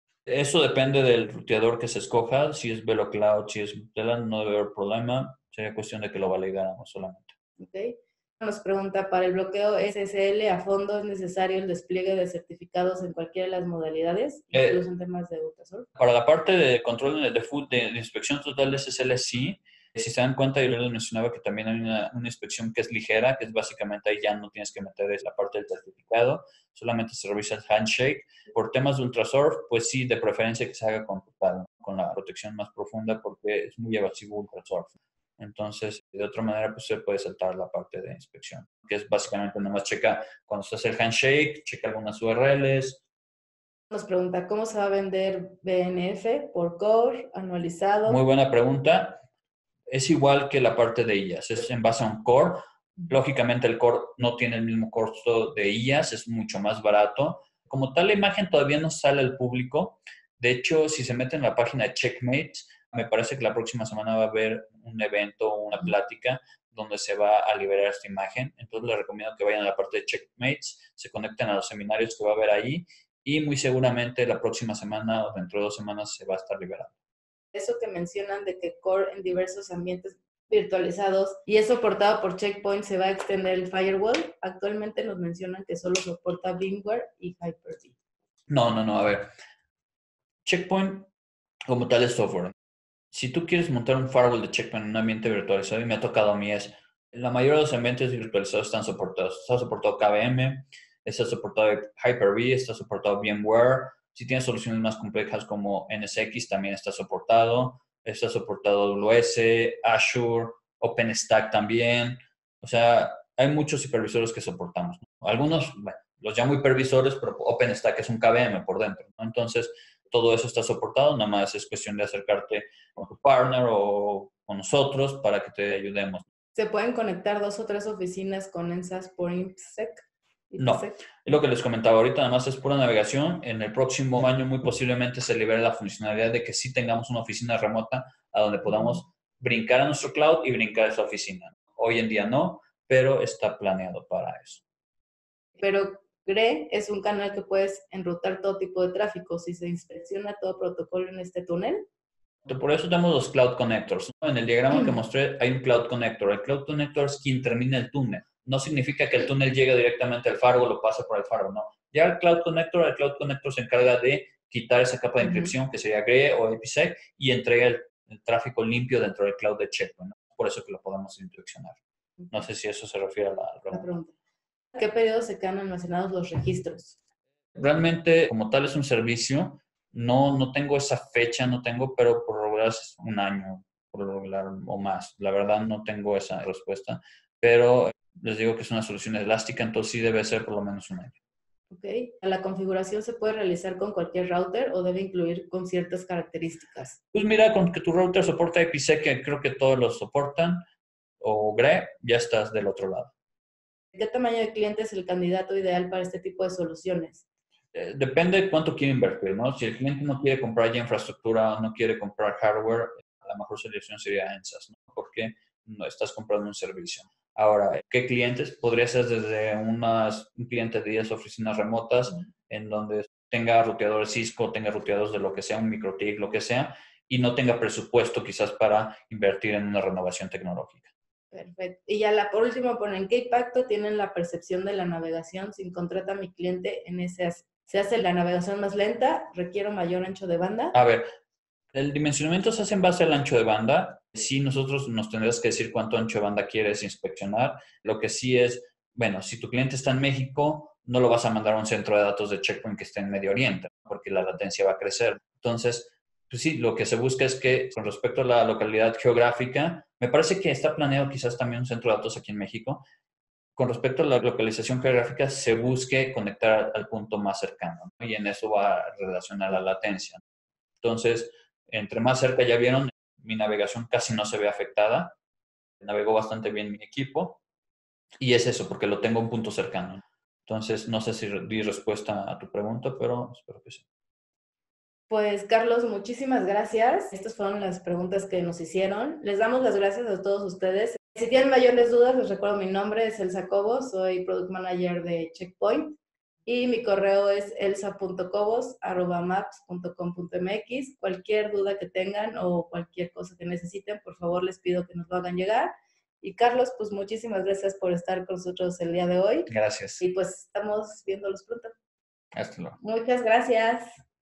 Eso depende del ruteador que se escoja. Si es VeloCloud, si es Viptela, no debe haber problema. Sería cuestión de que lo validáramos solamente. Okay. Nos pregunta, ¿para el bloqueo S S L a fondo es necesario el despliegue de certificados en cualquiera de las modalidades, Eh, incluso en temas de Utasol? Para la parte de control de, de, de, de inspección total de S S L, sí. Si se dan cuenta, yo les mencionaba que también hay una, una inspección que es ligera, que es básicamente ahí ya no tienes que meter la parte del certificado, solamente se revisa el handshake. Por temas de Ultrasurf, pues sí, de preferencia que se haga con total, con la protección más profunda, porque es muy evasivo Ultrasurf. Entonces, de otra manera, pues se puede saltar la parte de inspección, que es básicamente nomás checa cuando se hace el handshake, checa algunas U R Ls. Nos pregunta, ¿cómo se va a vender B N F por core, anualizado? Muy buena pregunta. Es igual que la parte de I A S, es en base a un core. Lógicamente el core no tiene el mismo costo de I A S, es mucho más barato. Como tal, la imagen todavía no sale al público. De hecho, si se meten en la página de Checkmate, me parece que la próxima semana va a haber un evento o una plática donde se va a liberar esta imagen. Entonces les recomiendo que vayan a la parte de Checkmates, se conecten a los seminarios que va a haber ahí y muy seguramente la próxima semana o dentro de dos semanas se va a estar liberando. Eso que mencionan de que core en diversos ambientes virtualizados y es soportado por Checkpoint, ¿se va a extender el firewall? Actualmente nos mencionan que solo soporta VMware y Hyper-V. No, no, no, a ver. Checkpoint como tal es software. Si tú quieres montar un firewall de Checkpoint en un ambiente virtualizado, y me ha tocado a mí, es la mayoría de los ambientes virtualizados están soportados. Está soportado K V M, está soportado Hyper-V, está soportado VMware. Si tienes soluciones más complejas como N S X, también está soportado. Está soportado A W S, Azure, OpenStack también. O sea, hay muchos hipervisores que soportamos, ¿no? Algunos, bueno, los llamo hipervisores, pero OpenStack es un K V M por dentro, ¿no? Entonces, todo eso está soportado, nada más es cuestión de acercarte con tu partner o con nosotros para que te ayudemos. ¿Se pueden conectar dos o tres oficinas con NSAS por IPsec? No, es lo que les comentaba ahorita, nada más es pura navegación. En el próximo año muy posiblemente se libere la funcionalidad de que sí tengamos una oficina remota a donde podamos brincar a nuestro cloud y brincar a esa oficina. Hoy en día no, pero está planeado para eso. Pero G R E es un canal que puedes enrutar todo tipo de tráfico si se inspecciona todo protocolo en este túnel. Por eso tenemos los Cloud Connectors, ¿no? En el diagrama que mostré hay un Cloud Connector. El Cloud Connector es quien termina el túnel. No significa que el túnel llegue directamente al firewall o pase por el firewall, no. Ya el Cloud Connector, el Cloud Connector se encarga de quitar esa capa de encripción uh-huh. que sería G R E o IPsec y entrega el, el tráfico limpio dentro del cloud de Checkpoint, ¿no? Por eso que lo podemos inspeccionar. No sé si eso se refiere a la, a la pregunta. ¿A qué periodo se quedan almacenados los registros? Realmente, como tal, es un servicio. No, no tengo esa fecha, no tengo, pero por lo regular es un año, por lo regular o más. La verdad no tengo esa respuesta, pero les digo que es una solución elástica, entonces sí debe ser por lo menos un año. Ok. ¿La configuración se puede realizar con cualquier router o debe incluir con ciertas características? Pues mira, con que tu router soporta IPsec, que creo que todos los soportan, o G R E, ya estás del otro lado. ¿Qué tamaño de cliente es el candidato ideal para este tipo de soluciones? Depende de cuánto quiere invertir, ¿no? Si el cliente no quiere comprar ya infraestructura, no quiere comprar hardware, la mejor solución sería NSAS, ¿no? Porque no estás comprando un servicio. Ahora, ¿qué clientes? Podría ser desde unas, un cliente de diez oficinas remotas uh-huh. en donde tenga ruteadores Cisco, tenga ruteadores de lo que sea, un MikroTik, lo que sea, y no tenga presupuesto quizás para invertir en una renovación tecnológica. Perfecto. Y ya la, por último, ¿en qué impacto tienen la percepción de la navegación si contrata a mi cliente en ese? ¿Se hace la navegación más lenta? ¿Requiere mayor ancho de banda? A ver, el dimensionamiento se hace en base al ancho de banda. Sí, nosotros nos tendrás que decir cuánto ancho de banda quieres inspeccionar. Lo que sí es, bueno, si tu cliente está en México, no lo vas a mandar a un centro de datos de Checkpoint que esté en Medio Oriente, porque la latencia va a crecer. Entonces, pues sí, lo que se busca es que con respecto a la localidad geográfica, me parece que está planeado quizás también un centro de datos aquí en México. Con respecto a la localización geográfica, se busque conectar al punto más cercano, ¿no? Y en eso va relacionada la latencia. Entonces, entre más cerca, ya vieron, mi navegación casi no se ve afectada. Navegó bastante bien mi equipo. Y es eso, porque lo tengo a un punto cercano. Entonces, no sé si di respuesta a tu pregunta, pero espero que sí. Pues, Carlos, muchísimas gracias. Estas fueron las preguntas que nos hicieron. Les damos las gracias a todos ustedes. Si tienen mayores dudas, les recuerdo mi nombre es Elsa Cobos, soy Product Manager de Checkpoint y mi correo es elsa punto cobos arroba maps punto com punto m x. Cualquier duda que tengan o cualquier cosa que necesiten, por favor les pido que nos lo hagan llegar. Y Carlos, pues muchísimas gracias por estar con nosotros el día de hoy. Gracias. Y pues estamos viéndolos pronto. Hasta luego. Muchas gracias.